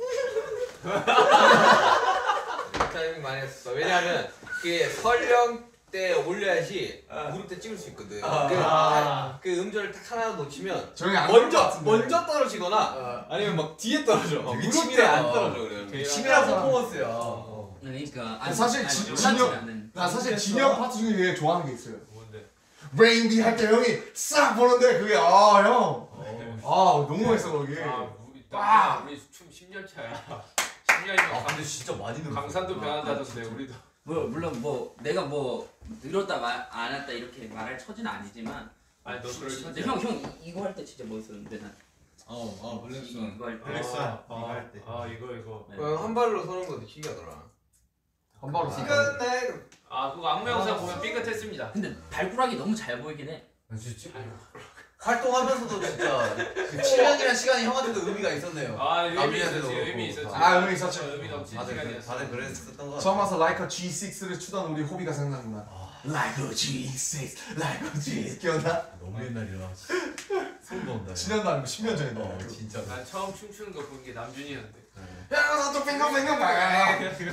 타이밍 많이 했어. 왜냐하면 그게 설령 때 올려야지 무릎 때 찍을 수 있거든. 그, 아. 그 음절을 딱 하나 놓치면 조용히 안 그럴 것 먼저 같은데. 먼저 떨어지거나 아니면 막 뒤에 떨어져. 막 되게 무릎 때 치밀하다. 안 떨어져 그래. 되게 치밀한 치밀하다. 퍼포먼스야. 어. 그러니까 아니, 사실 아니, 진- 장난치지 진영- 않은. 나 사실 진영 파트 중에 되게 좋아하는 게 있어요. 뭔데? 브레인비 할 때 형이 싹 보는데 그게 아 형. 아 너무 멋있어 거기. 아, 우리 빠! 나 우리 춤 십 년 차야. 십 년이면 아 근데 진짜 많이 늘었어. 강산도 변한다던데 우리도. 뭐 물론 뭐 내가 뭐 늘었다 말 안 했다 이렇게 말할 처지는 아니지만. 아니 너 그럴 진짜 천재. 형형 이거 할 때 진짜 멋있었는데 난. 어, 어, 블랙스완. 이거 할 때. 블랙스완 아, 이거 할 때. 아 이거 이거. 네. 그냥 한 발로 서는 것도 신기하더라. 한 바로 끝내. 아 그거 안무 영상 보면 삐끗했습니다. 근데 발가락이 너무 잘 보이긴 해. 진짜 활동하면서도 진짜 그 칠 년이라는 시간이 형한테도 의미가 있었네요. 아 의미 남편한테도 있었지 그렇고. 의미 있었지. 아, 의미 있었지. 의미 넘친 다들 그래- 시간이었어. 다들 그랬었던 거 같아. 처음 와서 라이커 지 식스를 추던 우리 호비가 생각나. 라이커 지 식스, 라이커 지 식스 기억나? 너무 옛날이라 소름 돋는다. 칠 년도 아니고 십 년 전이다. 어 진짜. 난 처음 춤추는 거 본 게 남준이었는데. 야, 나또 뱅강 뱅강 봐.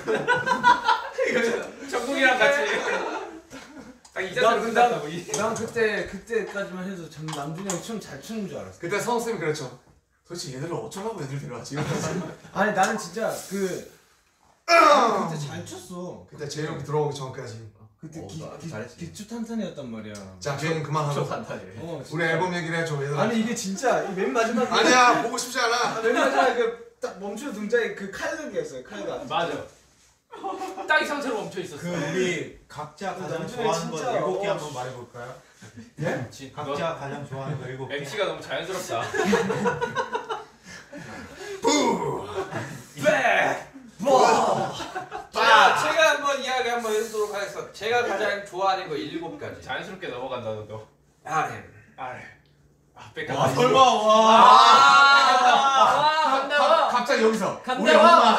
정국이랑 같이. 딱 이 자세로 끝났다고 이. 난 그때 그때까지만 해도 전 남준이 형 춤 잘 추는 줄 알았어. 그때 성우 쌤이 그랬죠. 도대체 얘들을 어쩌라고 애들 데려왔지? 아니 나는 진짜 그 나는 그때 잘 췄어. 그때 재영이 들어오기 전까지. 그때 어, 기, 나도 기, 잘했지. 기초 탄탄이었단 말이야. 자, 비행 그만하고. 판타지. 어, 우리 앨범 얘기를 해줘 얘들아. 아니 이게 진짜 이 맨 마지막에 아니야 보고 싶지 않아. 맨 마지막에 그딱 멈추는 동작에 그 칼각이었어요. 칼각. 맞아. 딱 이 상태로 멈춰 있었어. 그 우리 각자 가장 남준이 좋아하는 거 진짜 일곱 개 어, 한번 말해볼까요? 예? 지- 너 각자 가장 좋아하는 거 일곱 개. 엠씨가 너무 자연스럽다. 자, 제가 한번 이야기 한번 해보도록 하겠습니다. 제가 가장 좋아하는 거 일곱 가지. 자연스럽게 넘어간다 너. 알엠. 아래. 아 뺏겨. 와 설마 와. 아 간다. 갑- 갑자기 여기서 간다. 우리 엄마.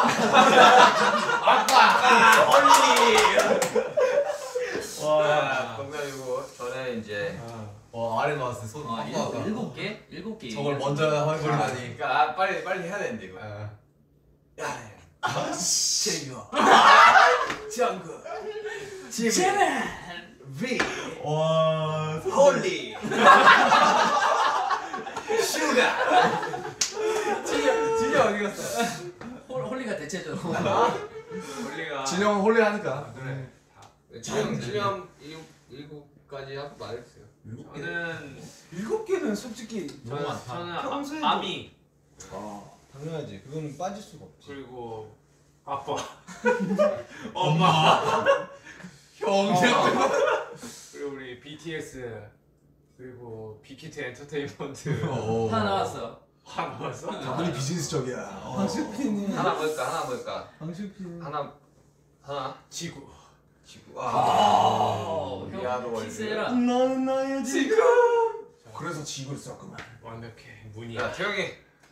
와, 농담이고 저는 이제 와 아래 나왔어 손. 아 아파, 일곱 아파. 일곱 개 일곱 개. 저걸 먼저 해버리다니. 그러니까 아, 빨리 빨리 해야 되는데 이거. 야. 제이요. 정국. 제발. 비. 와. 홀리. 슈가. 진영 진영 어디 갔어? 홀 홀리가 대체죠. 우리가 진영은 홀리 하니까. 그래. 지금 지금 일곱 일곱까지 하고 말했어요. 저는 일곱 개는 솔직히 저는 많다. 저는 평소에도- 아, 아미. 당연하지. 그거는 빠질 수가 없지. 그리고 아빠, 엄마, 형. 그리고 우리 비티에스, 그리고 빅히트 엔터테인먼트. 하나 나왔어. 한 나왔어? 다들이 비즈니스적이야. 황실피는 하나 뭘까? 하나 뭘까? 황실피는 하나 하나 지구. 지구. 아, 아. 형 미아도 월드. 키스해라. 너는 나의 지금. 그래서 지구를 썼구만. 완벽해. 야 문이야. 태영이.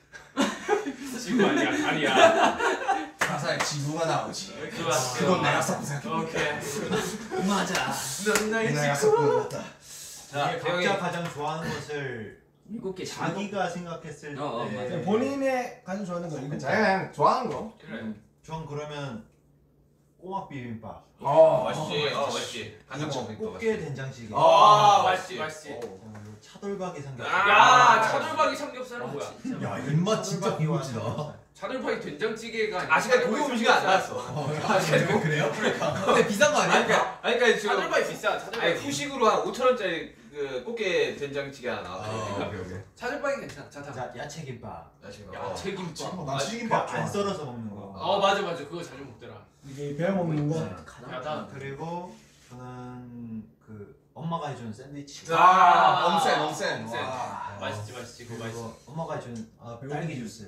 지구 아니야, 아니야. 가사에 지구가 나오지. 좋았어. 그건 내가 썼고 생각해. 오케이. 맞아. 넌 나의 내가 지구. 썼고 같다. 자 이게 태영이. 각자 가장 좋아하는 것을 일곱 개 자기가 생각했을 때 어, 어, 맞아. 본인의 가장 좋아하는 거 이거. 그냥 좋아하는 거. 그래. 전 그러면 꼬막 비빔밥, 어, 맛있지. 어 맛있지. 간장 먹으니까 꽃게 맛있지. 된장찌개, 아 맛있지, 맛있지. 맛있지. 어, 그리고 차돌박이 삼겹살. 아, 야, 차돌박이 삼겹살은 뭐야? 야, 입맛 진짜 차돌박이와 고급지다. 삼겹살. 차돌박이 된장찌개가 아니라 아직까지 고기 음식은 안 나왔어. 아, 그래요? 근데 비싼 거 아니 아니야? 그러니까 아니 그러니까 지금 차돌박이 비싸. 아니 차돌박이. 후식으로 한 오천 원짜리 그 꽃게 된장찌개 하나 아, 나왔거든. 오케이 오케이. 차돌박이 괜찮아. 자, 다. 자, 야채김밥. 야 지금. 야, 어. 채김밥. 난 그 튀김밥 좋아. 안 썰어서 먹는 거. 어, 맞아, 맞아. 그거 자주 먹더라. 이게 배워 먹는 거. 야, 나 그리고 저는 그 엄마가 해준 샌드위치. 아, 엄센, 엄센. 엄센. 와. 맛있지, 맛있지. 그거 맛있어. 그리고 엄마가 해준 아, 딸기 주스.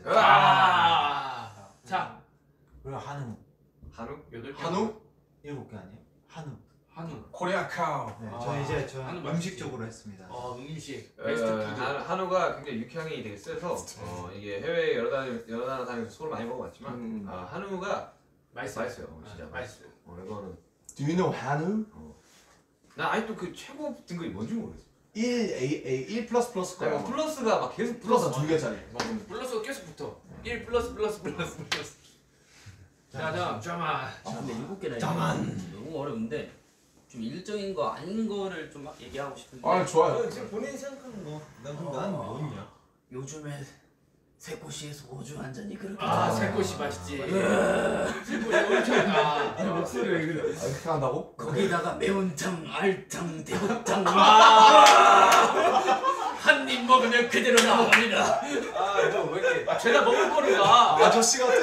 아. 자, 그리고 한우. 한우? 여덟 개. 한우? 일곱 개 아니에요? 한우. 한우. 코리아 카우. 네, 아, 저 이제 저 한우 음식 맛있지. 쪽으로 했습니다. 어, 음식. 어, 베스트 푸드. 한- 한우가 굉장히 육향이 되게 세서 어, 이게 해외 여러 나라 여러 나라 다니면서 소를 많이 먹어봤지만 음. 아, 한우가 맛있어. 맛있어요. 진짜 아, 맛있어. 어, 이거는 Do you know 한우? 나 아직도 그 최고 등급이 뭔지 모르겠어. 일 A A 일 플러스 플러스 그러니까 거야. 플러스가 막 계속 플러스 플러스 두 개짜리. 플러스가 계속 붙어. 일 플러스 플러스 플러스 플러스. 자, 다음 드라마. 아 근데 일곱 개나 짜만. 너무 어려운데 좀 일적인 거 아닌 거를 좀 막 얘기하고 싶은데 아 좋아요. 어, 지금 본인이 생각하는 거. 난 그럼 난 뭐냐? 요즘에 새꼬시에서 소주 한 잔이 그렇게 아, 좋아요. 새꼬시 맛있지. 새꼬시 엄청 나. 아니 목소리 왜 그래? 아, 이렇게 한다고? 거기다가 매운탕, 알탕, 대구탕 아. 한 입 먹으면 그대로 나옵니다. 아너왜 이렇게 아, 죄다 먹을 거를 가. 아저씨 같아.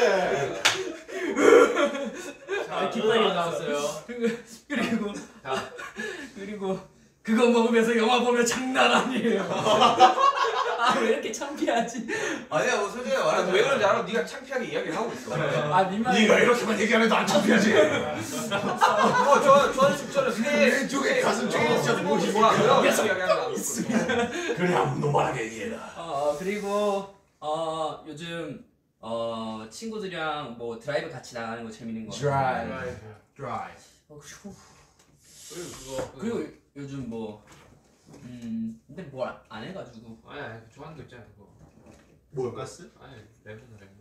자, 깃발이 나왔어요. 그리고 그리고 그거 먹으면서 영화 보면 장난 아니에요. 아 왜 이렇게 창피하지? 아니야 뭐 솔직히 아, 말해서 왜 그런지 알아? 네가 창피하게 이야기를 하고 있어. 아 민망해. 네가 이렇게만 얘기하면 안 창피하지. 어, 저 저는 진짜로 새 왼쪽에 가슴 새 쪽에 진짜 뭐지 뭐야? 그래서 이야기하는 거 그래 한번 노멀하게 얘기해라. 어 그리고 어 요즘 어 친구들이랑 뭐 드라이브 같이 나가는 거 재밌는 거. 드라이브. 드라이브. 어, 그리고 그리고 그거. 그리고 요즘 뭐 음 근데 뭘 안 해가지고 아니, 아니, 좋아하는 거 있잖아, 그거. 뭐야? 가스? 아니, 레몬 레몬.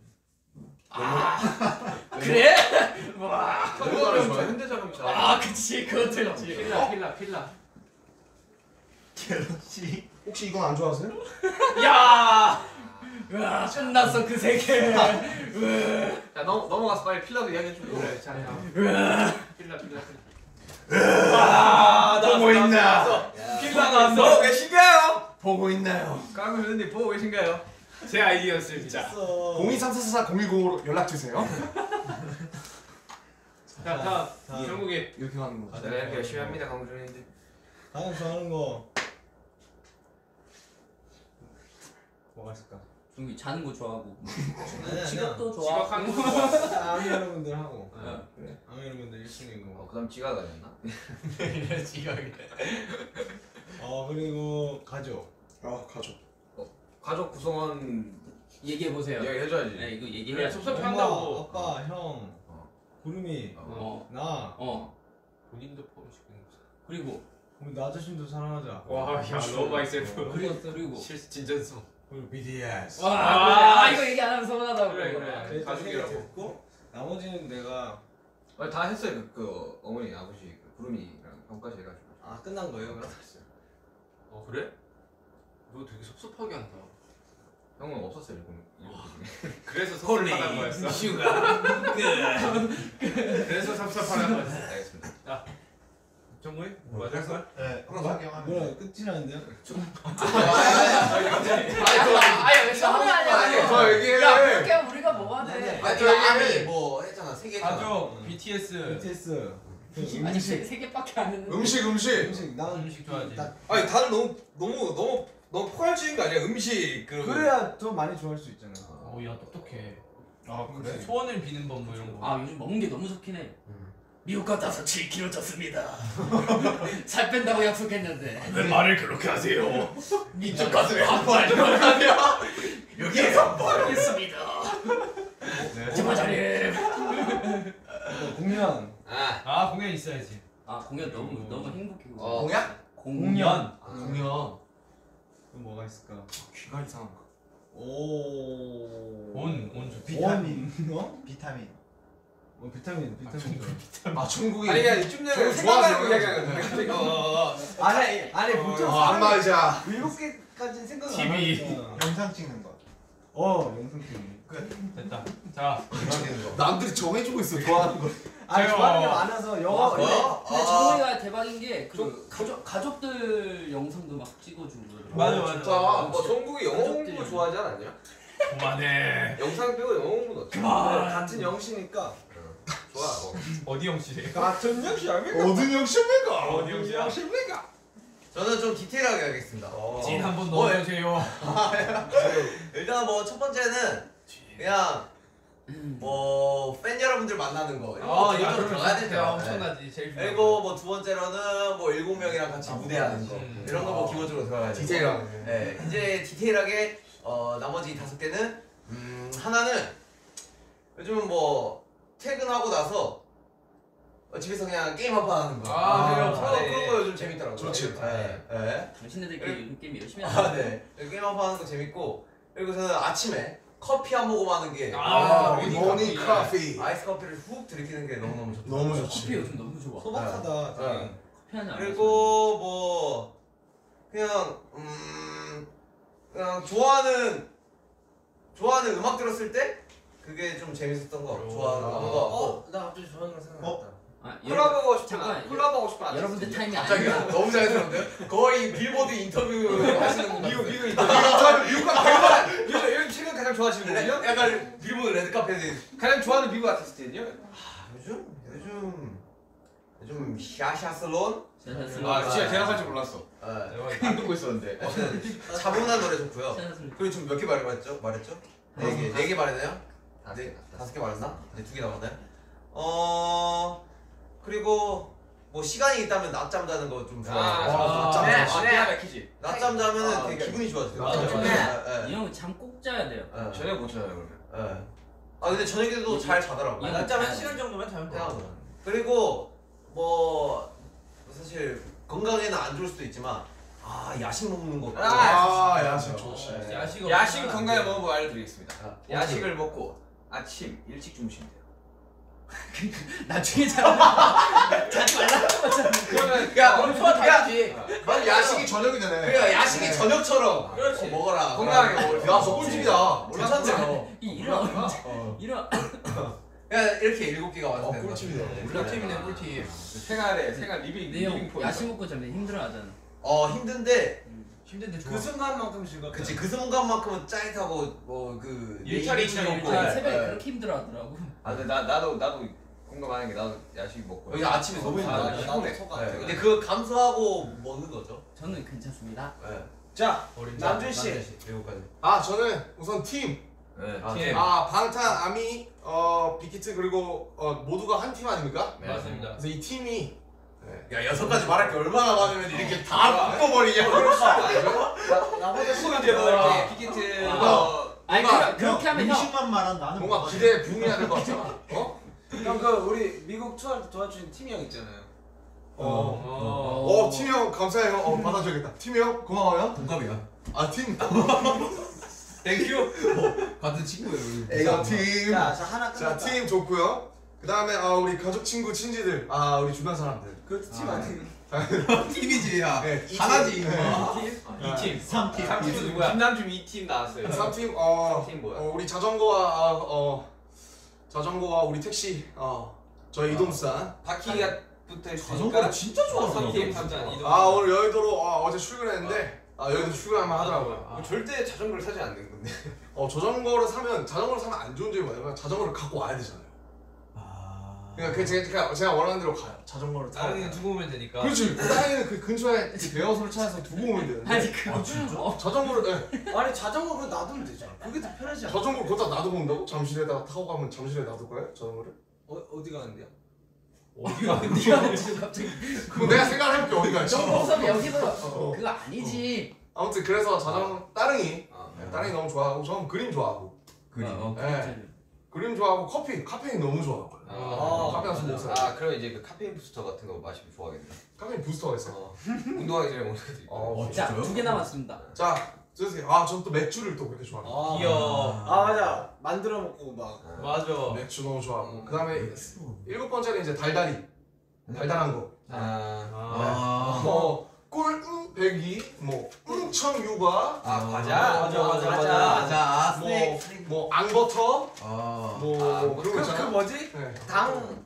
그래? 와. 현대자동차 좋아. 현대자동차. 아 그치 그것도 있지. 필라, 필라, 필라. 갤럭시. 혹시 이건 안 좋아하세요? 야. 와 끝났어 그 세계. 자 넘 넘어가서 빨리 필라도 이야기해 줘. 그래, 자, 다음. 필라, 필라, 필라. 아, 보고 있나? 필라 나왔어. 계신가요? 보고 있나요? 까구 선생님 보고 계신가요? 제 아이디어였습니다. 공이삼사사사 공일공으로 연락 주세요. 자, 다음. 다음. 정국이. 이렇게 가는 거. 네, 이렇게 열심히 합니다, 강준이들 다음 좋아하는 거. 뭐가 있을까? 중이 자는 거 좋아하고 아니야, 직업도 지각 좋아하고. 하는 거 좋아. 아니야. 아미 여러분들 하고. 어. 그래. 아미 여러분들 일 순위고. 어, 그다음 지가 가졌나? 지각이. 어 그리고 가족. 아 가족. 가족 구성원 얘기해 보세요. 이야기 해줘야지. 네 이거 그래, 얘기해. 섭섭해 엄마, 한다고. 아빠, 형, 어. 구름이, 어. 나. 어. 본인도 포함시키는 거. 그리고 우리 나 자신도 사랑하자. 와, 야, 너무 많이 세고. 그리고 그리고 실수 진전성. 그리고 비티에스. 와 아, 아, 이거 얘기 안 하면 서운하다고. 그래, 그래. 그래서 가족이라고. 세개 듣고 나머지는 내가 아니, 다 했어요. 그, 그 어머니 아버지 그 구름이랑 형까지 해가지고. 아 끝난 거예요 그럼? 어, 그래? 너 되게 섭섭하게 한다. 형은 없었어요 일본 일본 중에. 그래서 섭섭하다는 거였어. 슈가. 그래서 섭섭하다는 거였어. 알겠습니다. 정국이? 맞을 걸? 네. 그럼 성경하면. 뭐야 끝이라는데요? 아니 왜 처음에 하냐고. 저 얘기해. 야 그렇게 하면 우리가 뭐가 돼? 아니 저 아미 뭐 했잖아 세 개. 가족, 비티에스. 비티에스. 아니 세, 세 개밖에 안 했는데. 음식 음식. 음식 난 음식 좋아하지. 딱 아니 다들 너무 너무 너무 너무 포괄적인 거 아니야? 음식 그 그래야 더 많이 좋아할 수 있잖아. 오야 똑똑해. 아 그래? 소원을 비는 법 뭐 이런 거. 아 요즘 먹는 게 너무 좋긴 해. 미국 갔다서 칠 킬로그램 쪘습니다. 살 뺀다고 약속했는데. 왜 말을 그렇게 하세요? 이쪽 가슴에 한발 들어가면 여기에서 모르겠습니다. 정말 잘해. 공연. 아 아 공연 있어야지. 아 공연 너무 너무 행복해. 어. 공약? 공연. 공연. 또 뭐가 있을까? 귀가 이상한 거. 오. 온 온주 비타민. 어? 비타민. 어 비타민 비타민 좋아. 아 천국이. 아니 그냥 이쯤 되면 저거 생각나는 거 좋아하세요? 얘기하는 거야. 갑자기 어, 어, 어. 아니 아니 보통 어, 안 맞아. 일곱 개까지는 생각 안 티비. 하니까. 영상 찍는 거. 어 영상 찍는. 됐다. 자 남들이 정해주고 있어 좋아하는 거. 아니 제가- 좋아하는 게 많아서 영어. 아, 근데, 어? 근데 아. 정우이가 대박인 게 그 가족 가족들 영상도 막 찍어주고. 맞아, 어, 맞아. 진짜. 뭐 정국이 영어 공부 가족들이. 좋아하지 않았냐? 그만해. 영상 빼고 영어 공부는 어때? 그만. 같은 영시니까. 좋아. 어. 어디 형씨? 같은 영시 아닙니까? 어든 형십니까? 어디 형씨야? 영시입니까? 저는 좀 디테일하게 하겠습니다. 진 한번 뭐, 넣어주세요. 일단 뭐 첫 번째는 그냥 뭐 팬 여러분들 만나는 거 이런 거 기본적으로 들어가야 되죠. 네. 엄청나지 제일. 그리고 뭐 두 번째로는 뭐 일곱 명이랑 같이 무대하는 거 음. 이런 거 뭐 기본적으로 들어가야 되고. 디테일하게. 네, 이제 디테일하게 어 나머지 다섯 개는 음 하나는 요즘은 뭐 퇴근하고 나서 어, 집에서 그냥 게임 한 판 하는 거. 아, 그래요? 그런 거, 네. 그런 거 요즘 재밌더라고요. 좋지. 네, 네. 당신네들끼리 요즘 게임 열심히 하는 아, 네. 게임 한 판 하는 거 재밌고 그리고 저는 아침에 커피 한 모금 하는 게 아, 아, 모닝 모닝 커피. 커피. 아이스 커피를 훅 들이키는 게 너무너무 좋다. 너무 커피 좋지. 요즘 너무 좋아. 소박하다. 되게. 네. 커피 한잔 그리고 뭐 그냥 음 그냥 좋아하는 좋아하는 음악 들었을 때 그게 좀 재밌었던 거 좋아하는 거 같고 어? 나 갑자기 좋아하는 거 생각났다. 아, 콜라보 하고 싶은 잠깐만, 아, 콜라보 하고 싶은 아티스트 여러분들 있냐? 타임이 갑자기 아니야. 너무 자연스러운데요? 거의 빌보드 인터뷰 하시는 분 미국 같아요. 미국 인터뷰 미국 가장 요즘 요즘 최근 가장 좋아하시는 네, 분이요? 약간 빌보드 레드카펫에 가장 좋아하는 미국 아티스트는요? 요즘 요즘 요즘 샤샤슬론 아 진짜 대답할 줄 몰랐어. 네. 안 듣고 있었는데. 어쨌든 차분한 노래 좋고요. 샤샤슬론. 그리고 지금 몇 개 말했죠? 말했죠? 네 개, 네 개 말했나요? 네, 다섯 개 말했나? 네, 두 개 남았나요? 어 그리고 뭐 시간이 있다면 낮잠 자는 거 좀 좋아해요. 아, 낮잠 네, 자는 기가 막히지. 낮잠 자면은 아, 되게 그러니까. 기분이 좋아져요. 맞아, 낮잠 맞아. 자면. 예, 이 형은 잠 꼭 자야 돼요. 예, 예. 저녁 못 자요 그러면. 예. 아 근데 저녁에도 잘 자더라고요. 아, 낮잠 한 시간 정도만 자면 그냥 그리고 뭐 사실 건강에는 안 좋을 수도 있지만 아 야식 먹는 거. 아, 아 야식 좋지. 예. 야식 야식 건강에 먹은 거 알려드리겠습니다. 아, 야식을 먹고 아침 일찍 주무시면 돼요. 나중에 자 자지 말라고 하잖아. 그러면 야, 그럼 소화 다 해야지. 난 야식이 저녁이 되네. 그러니까 야식이 저녁처럼 그렇지. 어, 먹어라. 건강하게 먹을 수 야, 있어. 저 꿀팁이다. 괜찮네. 이 이런 어. 이런 그냥 이렇게 일곱 개가 어, 완성된다. 꿀팁이다. 꿀팁이네 꿀팁. 생활에 생활 리빙 내용 리빙 포인트. 야식 먹고 자면 힘들어하잖아. 어 힘든데 힘든데 좋아. 그 순간만큼 즐겁다. 그치 그 순간만큼은 짜릿하고 뭐그 일탈이 일탈이 일탈이 먹고 아, 네. 새벽에 네. 그렇게 힘들어하더라고. 아 근데 나 나도 나도 공감하는 게 나도 야식 먹고. 여기 아침에 너무 아, 힘들어. 나 피곤해. 네, 근데 그거 감수하고 먹는 거죠. 저는 괜찮습니다. 네. 자 어린 남준 씨. 일곱 가지. 아 저는 우선 팀. 네. 아, 팀. 아 방탄, 아미, 어 빅히트 그리고 어 모두가 한 팀 아닙니까? 네. 맞습니다. 그래서 이 팀이 야 여섯 가지 말할 게 얼마나 많으면 이렇게 다 묶어버리냐. 나보다 소문제 뭐 이렇게 빅히트 뭐 아니 뭔가 그, 그렇게 하면 형 음식만 말한 나는 뭔가 뭐가 기대에 부응해야 될 것 같잖아. 어? 형 그 우리 미국 투어할 때 도와준 팀이 형 있잖아요. 어. 어. 어 팀이 형 감사해요. 어 받아줘야겠다. 팀이 형 고마워요. 동갑이야. 아 팀. 땡큐. 같은 친구예요. 애가 팀. 자, 자 하나 자 끝났다. 팀 좋고요. 그 다음에 아 우리 가족 친구 친지들. 아 우리 주변 사람들. 그것도 팀 아니에요? 팀이지 야. 네, 이 하나지. 팀. 이거. 이 팀. 삼 팀. 삼 팀은 누구야? 김남준 이 팀 나왔어요. 삼 팀 어, 삼 팀 뭐야? 어 우리 자전거와 아, 어 자전거와 우리 택시 어 저희 이동산 바퀴가 붙어 있으니까 자전거를 진짜 좋아하더라고. 삼 팀 삼 잔 이동. 아 오늘 여의도로 아, 어제 출근했는데 아 여의도 출근하면 하더라고요. 아, 절대 자전거를 사지 않는 건데. 어 자전거를 사면 자전거를 사면 안 좋은 점이 뭐냐면 자전거를 갖고 와야 되잖아요. 그러니까 그 제가 제가 원하는 대로 가요. 자전거를 타고. 나중에 두고 오면 되니까. 그렇지. 다행히 그 근처에 그 대여소를 찾아서 두고 오면 되는데. 아니 그거 진짜? 어, 자전거를 네. 아니 자전거 그거 놔두면 되잖아. 그게 더 편하지 않아? 자전거를 거기다 놔두고 온다고? 잠실에다가 타고 가면 잠실에 놔둘 거예요? 자전거를? 어 어디 가는데요? 어디가 근데 지금 갑자기 그럼 내가 생각을 해볼게 어디 갈지. 정보섭이 여기서 어. 그거 아니지. 아무튼 그래서 자전거 따릉이 아, 네, 따릉이 너무 좋아하고 저는 그림 좋아하고 그림. 어, 네. 그림 좋아하고 커피 카페인 너무 좋아하고요. 아, 카페인 술 먹어요. 아 그럼 이제 그 카페인 부스터 같은 거 마시면 좋아하겠네. 카페인 부스터가 있어요. 어, 운동하기 전에 먹는 것도 있고. 어, 자, 두 개 남았습니다. 자, 주세요. 아, 전 또 맥주를 또 그렇게 좋아합니다. 아, 귀여워. 아 맞아. 만들어 먹고 막. 맞아. 맥주 너무 좋아하고 그다음에 일곱 번째는 이제 달달이 달달한 거. 아, 아. 뭐 꿀배기, 뭐 응청유과, 아 과자. 맞아, 맞아, 맞아. 맞아. 뭐, 뭐 앙버터, 아. 뭐 아, 그런 거 그, 그 있잖아요. 뭐지? 네. 당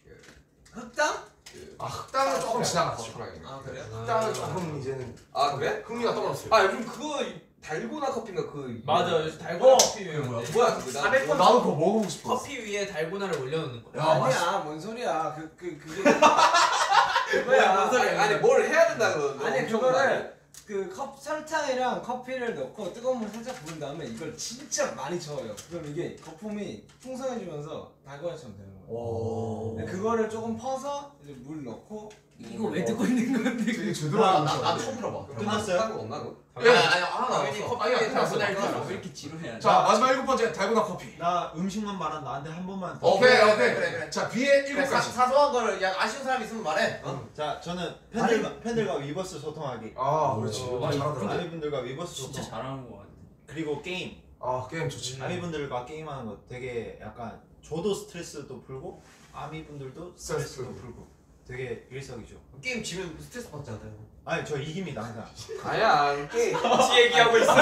흑당? 아 흑당은 조금 지나갔죠. 아 그래요? 흑당은 조금 이제는 아 그래? 흥미가 떨어졌어요. 아 요즘 그거 달고나 커피인가 그 맞아. 요즘 달고나 어, 커피 유행인데. 뭐야 그거 나 사백 번 나도 그거 먹어보고 싶어. 커피 위에 달고나를 올려놓는 거야. 야, 아니야 뭔 소리야 그 그 그, 게 뭐야 그거야. 뭔 소리야. 아니 뭘 해야 된다 그거. 아니 엄청 그거를 그 컵 설탕이랑 커피를 넣고 뜨거운 물 살짝 부은 다음에 이걸 진짜 많이 저어요. 그럼 이게 거품이 풍성해지면서 달고나처럼 되는 거예요. 오. 근데 그거를 조금 퍼서 이제 물 넣고 이거 왜 듣고 있는 건데? 되게 제대로 하는 거 나나 처음 들어봐. 끝났어요? 하는 거 없나 그거? 예. 아니 아니 하나 당연히 나왔어. 커피 위에 아니야, 달고나 끝났어, 있잖아. 왜 이렇게 지루해? 자 마지막 일곱 번째 달고나 커피. 나 음식만 말한 나한테 한 번만 더. 오케이 그래, 오케이 그래, 그래. 자 B의 그래, 일곱 사, 가지. 사소한 거를 야 아쉬운 사람 있으면 말해. 어? 자, 저는 팬들과 팬들과 위버스 소통하기. 아 그렇지. 어, 잘하더라. 아미분들과 위버스 진짜 소통. 잘하는 거 같아. 그리고 게임. 아 게임 좋지. 아미분들과 게임하는 거 되게 약간 저도 스트레스도 풀고 아미분들도 스트레스 스트레스도 풀고 되게 일석이조. 게임 지면 스트레스 받지 않아요? 아니 저 이깁니다 항상. 아야 이게 지 얘기하고 있어.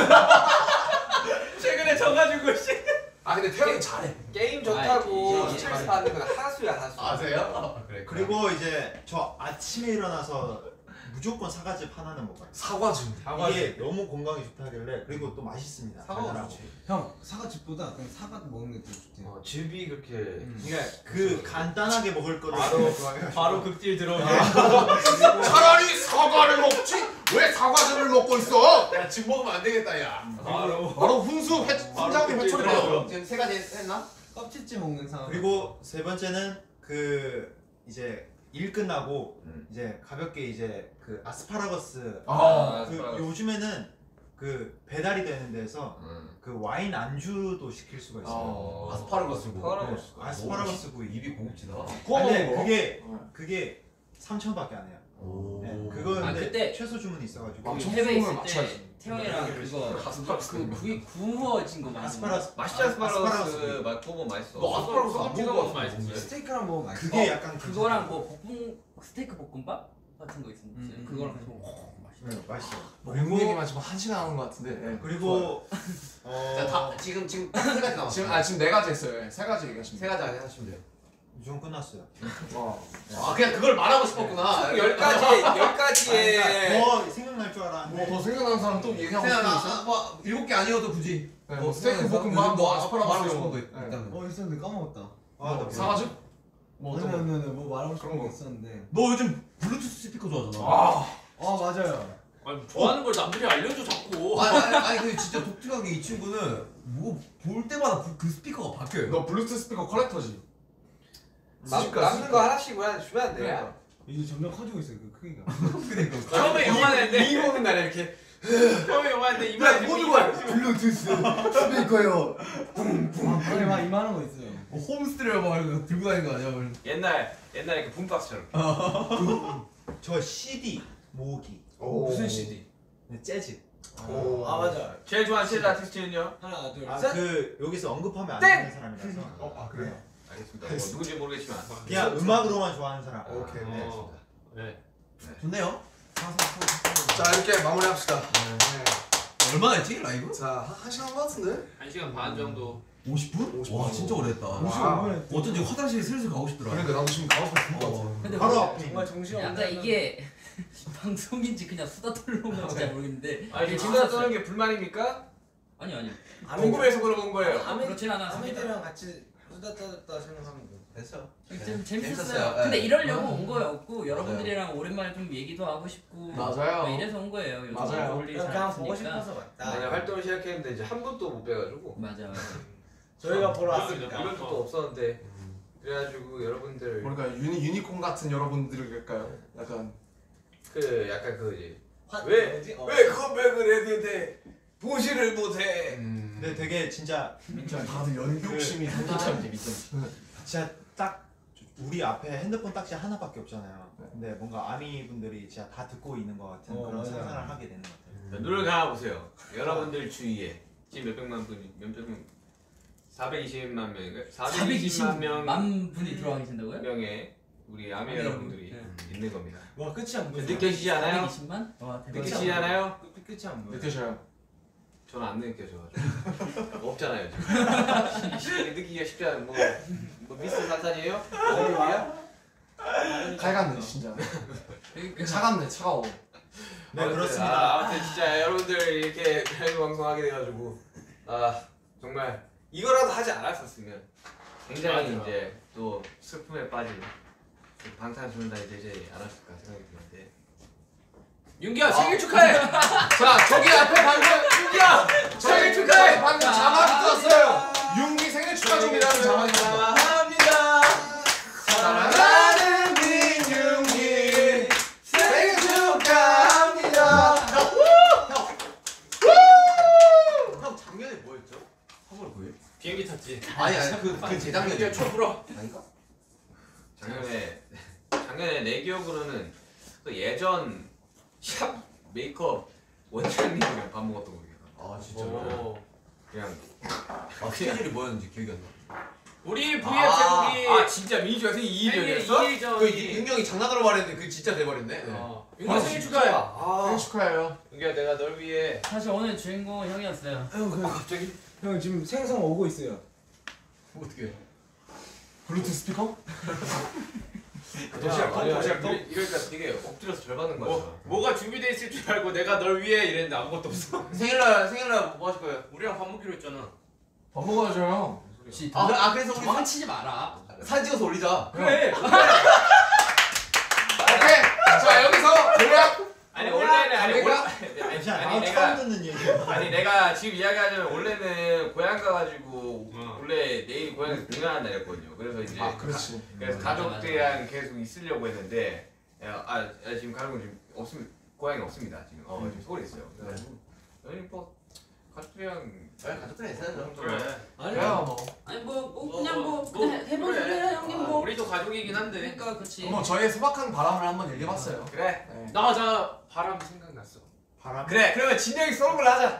최근에 져가지고 씨. 아 근데 태영이 잘해. 게임 좋다고 아, 이게- 스트레스 받는 건 하수야 하수. 아세요? 그래. 그리고 이제 저 아침에 일어나서 무조건 사과즙 하나는 먹어요. 사과즙. 이게 너무 건강에 좋다길래 그리고 또 맛있습니다. 사과가 달달하고. 좋지. 형 사과즙보다 그냥 사과 먹는 게 더 좋대요. 어, 즙이 그렇게 그러니까 그 간단하게 먹을 거를 바로- 좋아해가지고. 바로 극딜 들어오게. 차라리 사과를 먹지 왜 사과즙을 먹고 있어? 야 지금 먹으면 안 되겠다 야. 바로. 바로 훈수 회 훈장님 바로 회초리 들어가죠. 먹어. 지금 세 가지 했나? 껍질째 먹는 사과. 그리고 세 번째는 그 이제 일 끝나고 음. 이제 가볍게 이제 그 아스파라거스 아. 그 요즘에는 그 배달이 되는 데서 응. 그 와인 안주도 시킬 수가 있어요. 어. 아스파라거스 구. 아스파라거스. 네, 아스파라거스 구이. 입이 고급지다. 구워 근데 먹는 거. 그게 그게 삼천밖에 안 해요. 오. 네, 그거 아, 근데 그때- 최소 주문이 있어가지고 아, 그 좀 해외 소금을 있을 때 맞춰야지. 태영이랑 그거 그 구이 구워진 거 많이 아스파라스 맛있지 아스파라거스 아스파라거스 구이. 맛보고 맛있어. 너 아스파라거스 안 소금 찍어 먹어봤어. 먹으면 맛있지. 스테이크랑 먹으면 맛있어. 그게 약간 그거랑 뭐 볶음 스테이크 볶음밥 같은 거 있었는데 음, 그거랑 음. 같이 먹으면 어, 맛있어. 네, 맛있어요. 외국 얘기만 지금 한 시간 하는 것 같은데. 네. 그리고 어 자, 다 지금 지금 딱 세 가지 남았어. 지금 아 지금 네 가지 했어요. 네, 세 가지 얘기하시면 세 가지 안에 하시면 돼요. 좀 끝났어요. 어. 아 그냥 그걸 말하고 싶었구나. 총 열 가지 열 가지에 더 생각날 줄 알았는데. 뭐더 생각나는 사람 또 얘기하고 싶은 거 있어요? 생각 뭐 일곱 개 아니어도 굳이. 네, 뭐 스테이크 볶음밥, 뭐 아스파라거스 말하고 이런 싶은 거. 거 네. 있다면. 어 있었는데 까먹었다. 아, 뭐, 나 사과즙? 뭐 아니 어떤 거? 아니 아니 뭐 말하고 싶은 그런 거 거. 있었는데. 너 요즘 블루투스 스피커 좋아하잖아. 아. 어 맞아요. 아니, 좋아하는 걸 남들이 알려줘 자꾸. 아니, 아니, 아니 근데 진짜 독특하게 이 친구는 뭐 볼 때마다 그, 그 스피커가 바뀌어요. 너 블루투스 스피커 컬렉터지? 남- 남는 거 하나씩 주면 안 돼. 그러니까. 이제 점점 커지고 있어요 그 크기가. 그러니까. 처음에 요만했는데 이 보는 날에 이렇게 처음에 요만했는데 이마에 뭐 누가 블루투스 스피커요. 아 그래 막 이만한 거 있어요. 뭐 홈스테레오 막 이런 거 들고 다니는 거 아니야? 뭐. 옛날 옛날에 그 붐박스처럼. 저 씨디 모으기. 오. 무슨 씨디? 네, 재즈. 오. 아 맞아. 제일 좋아하는 칠드 아티스트는요? 하나 둘 아 셋. 그 여기서 언급하면 안 땡! 되는 사람이라서. 어, 아 그래요? 알겠습니다. 뭐 누군지 모르겠지만. 그냥 음악으로만 좋아하는 사람. 오케이. 네. 어, 네. 좋네요. 자 이렇게 마무리합시다. 네. 얼마나 했지 라이브? 자, 한, 한 시간 한 것 같은데? 한 시간 반 정도. 오십 분? 와 진짜 오래했다. 오십 분? 어쩐지 화장실 슬슬 가고 싶더라. 그러니까 나도 지금 가고 싶어 진짜 같아. 근데 바로 뭐 앞에 정말 정신 약간 없는. 이게 방송인지 그냥 수다 떨는 건지 잘 모르겠는데 아니 되게 진짜 재밌었어요. 떠는 게 불만입니까? 아니 아니 궁금해서 물어본 거예요. 그렇진 않았습니다. 아미들이랑 같이 수다 떨었다 생각하면 돼. 됐어. 좀 재밌었어요. 재밌었어요. 근데 네. 이러려고 온 거였고 여러분들이랑 오랜만에 좀 얘기도 하고 싶고 맞아요. 뭐 이래서 온 거예요. 요즘 맞아요. 볼 일이 그냥, 잘 그냥 보고 없으니까. 싶어서 왔다. 아니 활동을 시작했는데 이제 한 번도 못 빼가지고 맞아 맞아. 저희가 보러 아, 왔으니까. 이런 적도 없었는데 그래가지고 여러분들 뭔가 유니 유니콘 같은 여러분들일까요? 약간 그 약간 그 이제 화- 왜? 뭐지? 어. 왜 컴백을 했는데 보시를 못해? 음. 근데 되게 진짜 다들 연기욕심이 상당히 재밌어. 진짜 딱 우리 앞에 핸드폰 딱지 하나밖에 없잖아요. 근데 뭔가 아미 분들이 진짜 다 듣고 있는 것 같은 어, 그런 맞아. 상상을 하게 되는 것 같아요. 눈을 감아보세요. 여러분들 주위에 지금 몇백만 분이 몇백만 사백이십만 명 사백이십만 명 만 분이 들어와 계신다고요? 명의 우리 아미 아미 여러분들이 여러분. 있는 겁니다. 와 끝이 안 보여. 느껴지지 않아요? 사백이십만? 와 대박. 느껴지지 않아요? 끝- 끝이 안 보여. 느껴져요. 저는 안 느껴져가지고 없잖아요 지금. 쉽게 느끼기가 쉽지 않은 뭐, 뭐 미스 사탄이에요? 어디야? 칼같네 진짜. 차갑네 차가워. 네 아무튼, 그렇습니다. 아, 아무튼 진짜 여러분들 이렇게 라이브 방송하게 돼가지고 아 정말 이거라도 하지 않았었으면 굉장히 맞아. 이제 또 슬픔에 빠진 그 방탄소년단이 되지 않았을까 생각이 드는데. 윤기야 생일 축하해. 자 저기 앞에 방금 윤기야 생일 축하해. 방금 자막이 떴어요. 윤기 생일 축하 중이라는 자막이 떴어. 합니다. 사랑하는 민윤기 생일 축하합니다. 형 작년에 뭐였죠? 삼월 구일? 비행기 탔지. 아니 아니 그그 재작년에. 윤기야 초 불어. 아닌가? 작년에 작년에 내 기억으로는 그 예전 샵 메이크업 원장님이랑 밥 먹었던 거 기억. 아 진짜요? 오. 그냥 아 스케줄이 뭐였는지 기억이 안 나. 우리 브이앱 아, 제목이 아 진짜 민주가 생일 이 일이었어? 이 일 전이. 그 윤경이 장난으로 말했는데 그 진짜 돼버렸네. 네. 어. 윤기야 생일 축하해. 아, 생일 축하해요. 윤기야 내가 널 위해 사실 오늘 주인공은 형이었어요. 형 그, 갑자기? 형 지금 생성 오고 있어요. 어떻게? 블루투스 스피커? 도시락 아니야, 도시락 아니야. 이러니까 되게 엎드려서 절 받는 거야. 뭐 뭐가 준비돼 있을 줄 알고 내가 널 위해 이랬는데 아무것도 없어. 생일날 생일날 뭐 하실 거예요? 우리랑 밥 먹기로 했잖아. 밥 먹어야죠 형. 혹시 아, 그래, 아 그래서 우리 저만 치지 마라. 사진 찍어서 올리자. 그래. 오케이. 자 여기서 대략 아니 원래는 아니 내가- 원래 아니, 진짜 아니 아, 내가 처음 듣는 얘기예요. 아니 내가 지금 이야기하자면 원래는 고향 가가지고 어. 원래 내일 고향에서 공연한 날이었거든요. 그래서 이제 아 그렇지. 그래서 맞아, 가족들이랑 계속 있으려고 했는데 야, 아, 아 지금 가족은 지금 없습니다. 고향이 없습니다. 지금 어 지금 서울에 있어요. 그래서 여기 뭐 가족들이랑 네, 가족들이 있어야죠. 그래. 그래요 뭐. 아니 뭐, 뭐 뭐, 그냥 뭐, 뭐, 그냥 해본 그래. 소리야 형님 아, 뭐. 우리도 가족이긴 한데. 그러니까 그렇지. 뭐 저희의 소박한 바람을 한번 얘기해봤어요. 그래 네. 나 나 바람 생각났어. 바람. 그래 그러면 진영이 소고기를 하자.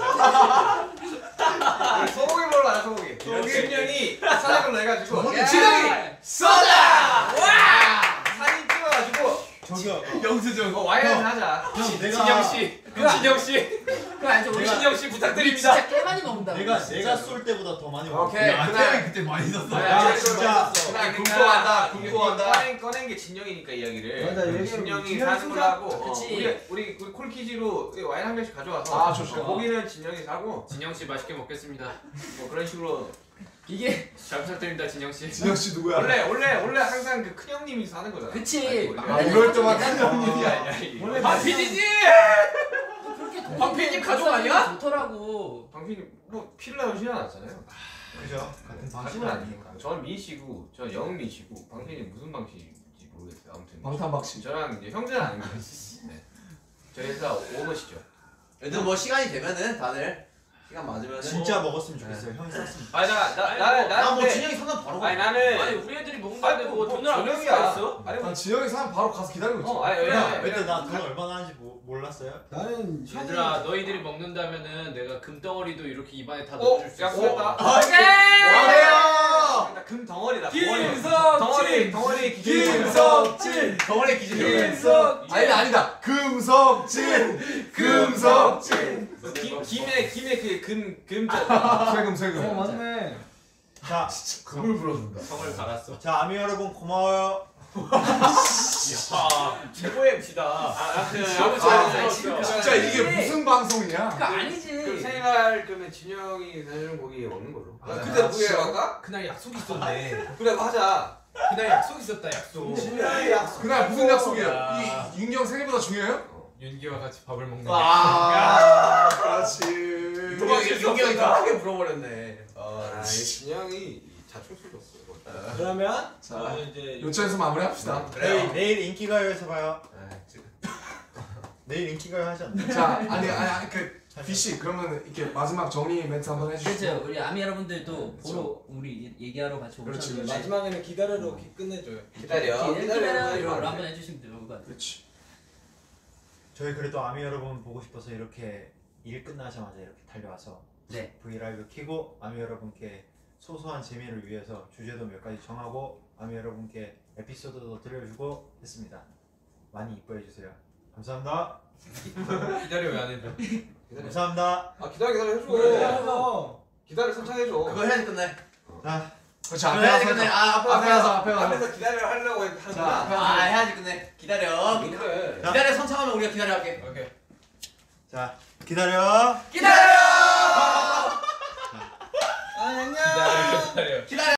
우리 소고기 먹으러 가자 소고기. 진영이 사장으로 해가지고 저는 진영이 쏘자. 와 사진 찍어가지고 저기요. 영수증 어, 와이드 하자. 형 내가 진영 씨, 윤진영 씨, 그 알죠? 우리 윤진영 씨 우리 부탁드립니다. 진짜 꽤 많이 먹는다. 내가 우리 내가 진짜로. 쏠 때보다 더 많이 먹어. 오케이 그날 그때 많이 썼어. 아, 진짜. 그날 궁금하다, 그러니까 궁금하다. 꺼낸, 꺼낸 게 진영이니까 이야기를. 맞아, 그 열심히 진영이 진영이 사는 걸로 하고 어, 그치. 우리 우리 우리 콜키지로 와인 한 병씩 가져와서 아, 좋죠. 고기는 진영이 사고 진영 씨 맛있게 먹겠습니다. 뭐 그런 식으로 이게 잘 부탁드립니다, 진영 씨. 진영 씨 누구야? 원래 원래 원래 항상 그 큰 형님이 사는 거잖아. 그치. 아니, 원래. 아 이럴 때만 큰 아니, 형님이야. 아니, 아니. 원래 박 피디님! 그렇게 박피디님 가족 아니야? 좋더라고. 방피님 뭐 피를 나고 신이 않았잖아요. 그죠? 같은 가족은 방식은 아니니까. 저는 민 씨고, 저는 영민 씨고, 방피님 무슨 방식인지 모르겠어요. 아무튼 방탄박씨. 저랑 이제 형제는 아닙니다. 네. 저희 회사 오너시죠. 얘들 뭐 시간이 되면은 다들 시간 맞으면은. 진짜 먹었으면 좋겠어요. 형이 쐈으면. 아니 나 나 아니, 나는 뭐, 나는 나뭐 근데- 진영이 사면 바로 가. 아니 나는 아니 우리 애들이 먹는다는데 아니, 뭐 뭐, 돈을 안 낼 수가 저녁이야. 있어? 아니 뭐 난 지영이 사면 바로 가서 기다리고 있어. 어, 아니 야, 왜냐면 근데 나 돈 얼마나 하는지 모, 몰랐어요? 나는 형이 얘들아 너희들이 먹는다면은 내가 금덩어리도 이렇게 입안에 다 어 넣어줄 수 있어. 약속했다. 아, 오케이. 와요. 나 금 덩어리다. 김석진! 덩어리 덩어리 기준. 김석진 덩어리 기준. 김석진! 아니 아니다 금석진 금석진 김 김에 김에 그금 금자. 세금 세금 어 맞네. 자, 금을 불어준다 성을 갈았어. 자 아미 여러분 고마워요. 야, 최고의 엠시다. 아, 그 아, 진짜. 진짜 이게 무슨 방송이야 그거 아니지. 그 생일날 그러면 진영이 사주는 고기 먹는 걸로. 아, 그때 나 누구야 아까? 그날 약속 있었네. 그래 하자. 그날 약속 있었다 약속. 진영이 약속. 그날 무슨 약속이야 야. 이 윤경 생일보다 중요해요? 윤기와 같이 밥을 먹는. 아 그렇지 윤경이 윤경이 더 크게 불어버렸네. 아, 아, 이 진영이 자충수 줬어. 그러면 자 저는 이제 요점에서 마무리합시다 내일 내일 인기가요에서 봐요. 아, 지금. 내일 인기가요 하지 않나요? 자 아니 아니 아니 그 비씨 그러면 이렇게 마지막 정리 멘트 한번 해주시죠 그렇죠. 우리 아미 여러분들도 보러 우리 얘기하러 같이 그렇지, 오셨는데 마지막에는 기다려로 끝내줘요. 기다려. 기다려 이런 기다려. 한번 해주시면 좋을 것 같아요. 그렇지 저희 그래도 아미 여러분 보고 싶어서 이렇게 일 끝나자마자 이렇게 달려와서 네. 브이라이브 켜고 아미 여러분께 소소한 재미를 위해서 주제도 몇 가지 정하고 아미 여러분께 에피소드도 들려주고 했습니다. 많이 이뻐해 주세요. 감사합니다. 기다려 왜 안 해줘? 감사합니다. 아 기다려 기다려 해줘. 기다려. 기다려 선창해줘. 그거 해야지 끝내. 자, 그렇지 그거 앞에 해야지 가서 끝내. 해줘. 아 앞에 앞에 가서 가서. 앞에 가서 앞에서 기다려 하려고 하는 자 거야. 앞에 가서. 아 해야지 끝내. 기다려. 그래. 기다려 선창하면 우리가 기다려 할게. 오케이. 자 기다려. 기다려. 아 안녕. 기다려 기다려. 기다려.